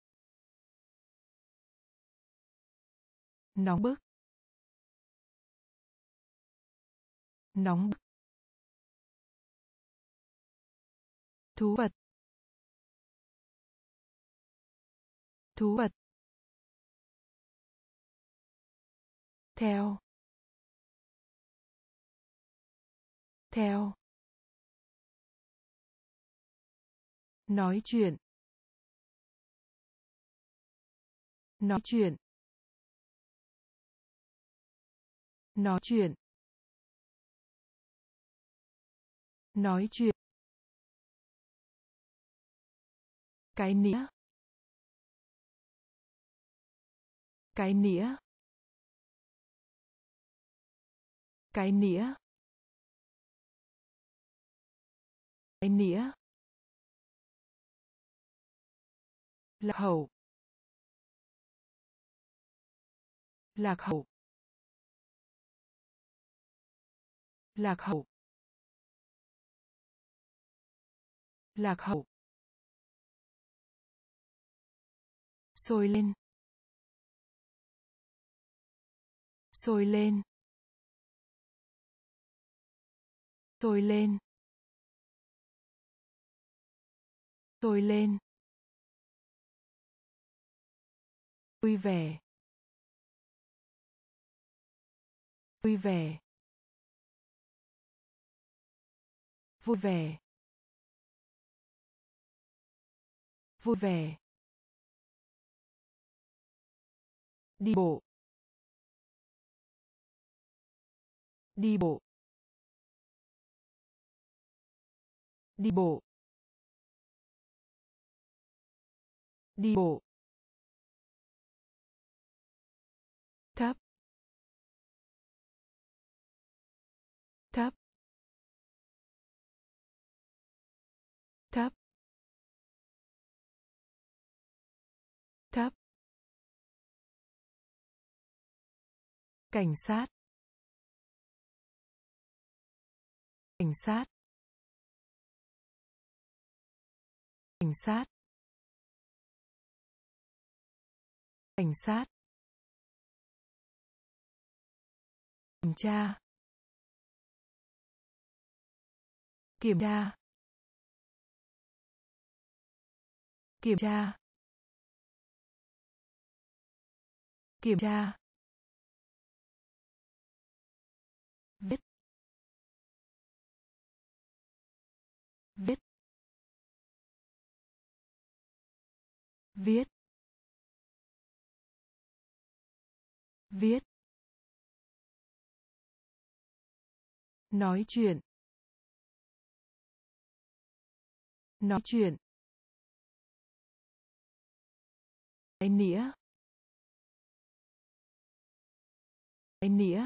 nóng bức, nóng bức, thú vật, thú vật, theo, theo, nói chuyện, nói chuyện, nói chuyện, nói chuyện, cái nĩa, cái nĩa, cái nĩa, cái nĩa, lạc hậu, lạc hậu, lạc hậu, lạc hậu, sôi lên, sôi lên, sôi lên, sôi lên, Vui vẻ. Vui vẻ. Vui vẻ. Vui vẻ. Đi bộ. Đi bộ. Đi bộ. Đi bộ. Thấp. Thấp. Thấp. Thấp. Cảnh sát. Cảnh sát. Cảnh sát. Cảnh sát. Kiểm tra. Kiểm tra. Kiểm tra. Kiểm tra. Viết. Viết. Viết. Viết. Nói chuyện. Nói chuyện. Cái nĩa. Cái nĩa.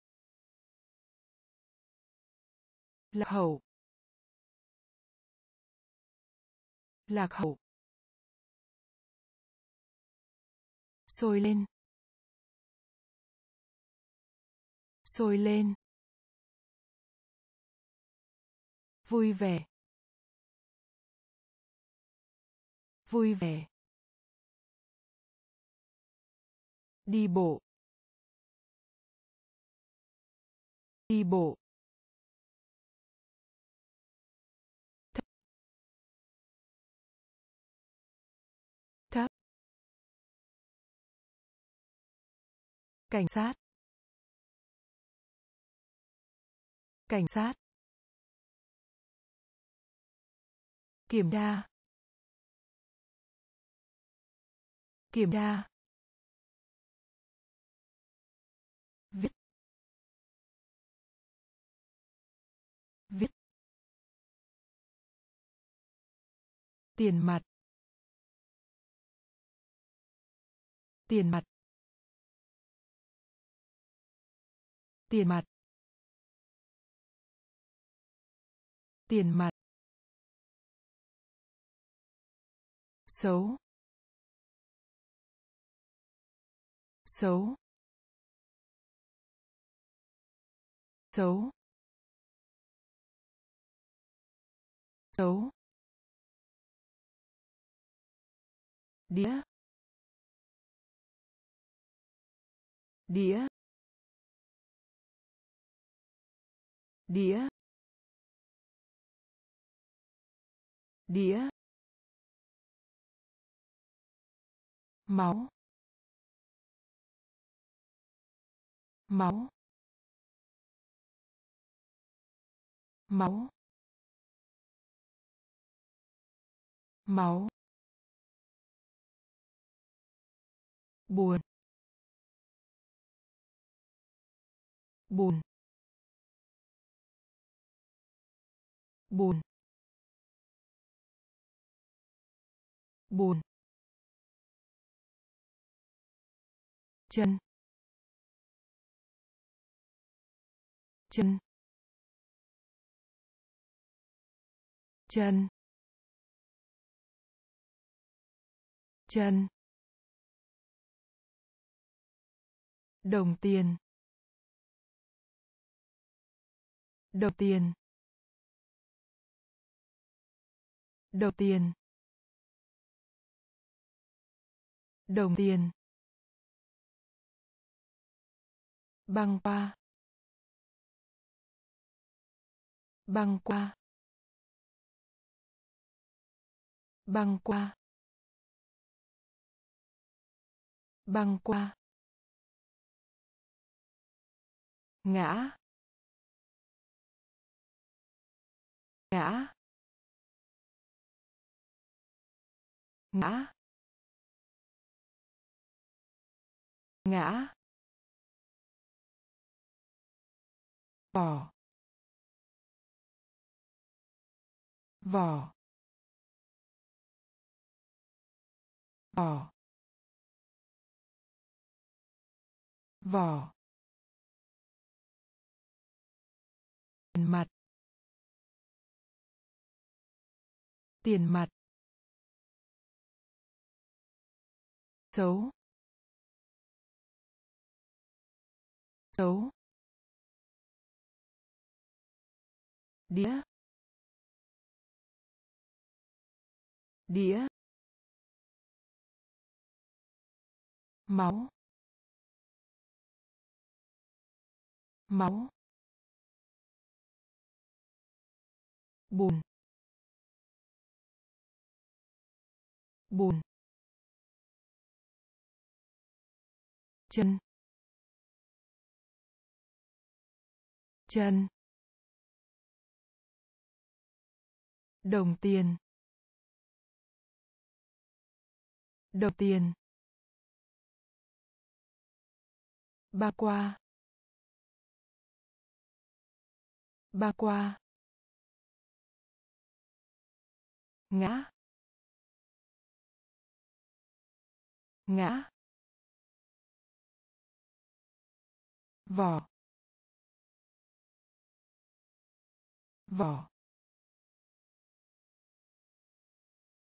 Lạc hậu. Lạc hậu. Sôi lên. Sôi lên. Vui vẻ. Vui vẻ. Đi bộ. Đi bộ. Thấp. Thấp. Cảnh sát. Cảnh sát. Kiểm tra. Kiểm tra. Viết. Viết. Tiền mặt. Tiền mặt. Tiền mặt. Tiền mặt. Xấu. Xấu. Xấu. Xấu. Đĩa. Đĩa. Đĩa. Đĩa. Máu. Máu. Máu. Máu. Buồn. Buồn. Buồn. Buồn. Chân. Chân. Chân. Chân. Đồng tiền. Đồng tiền. Đồng tiền. Đồng tiền. Băng qua. Băng qua. Băng qua. Băng qua. Ngã. Ngã. Ngã. Ngã. Vỏ. Vỏ. Vỏ. Vỏ. Tiền mặt. Tiền mặt. Xấu. Xấu. Đĩa. Đĩa. Máu. Máu. Bùn. Bùn. Chân. Chân. Đồng tiền. Đồng tiền. Ba qua. Ba qua. Ngã. Ngã. Vỏ. Vỏ.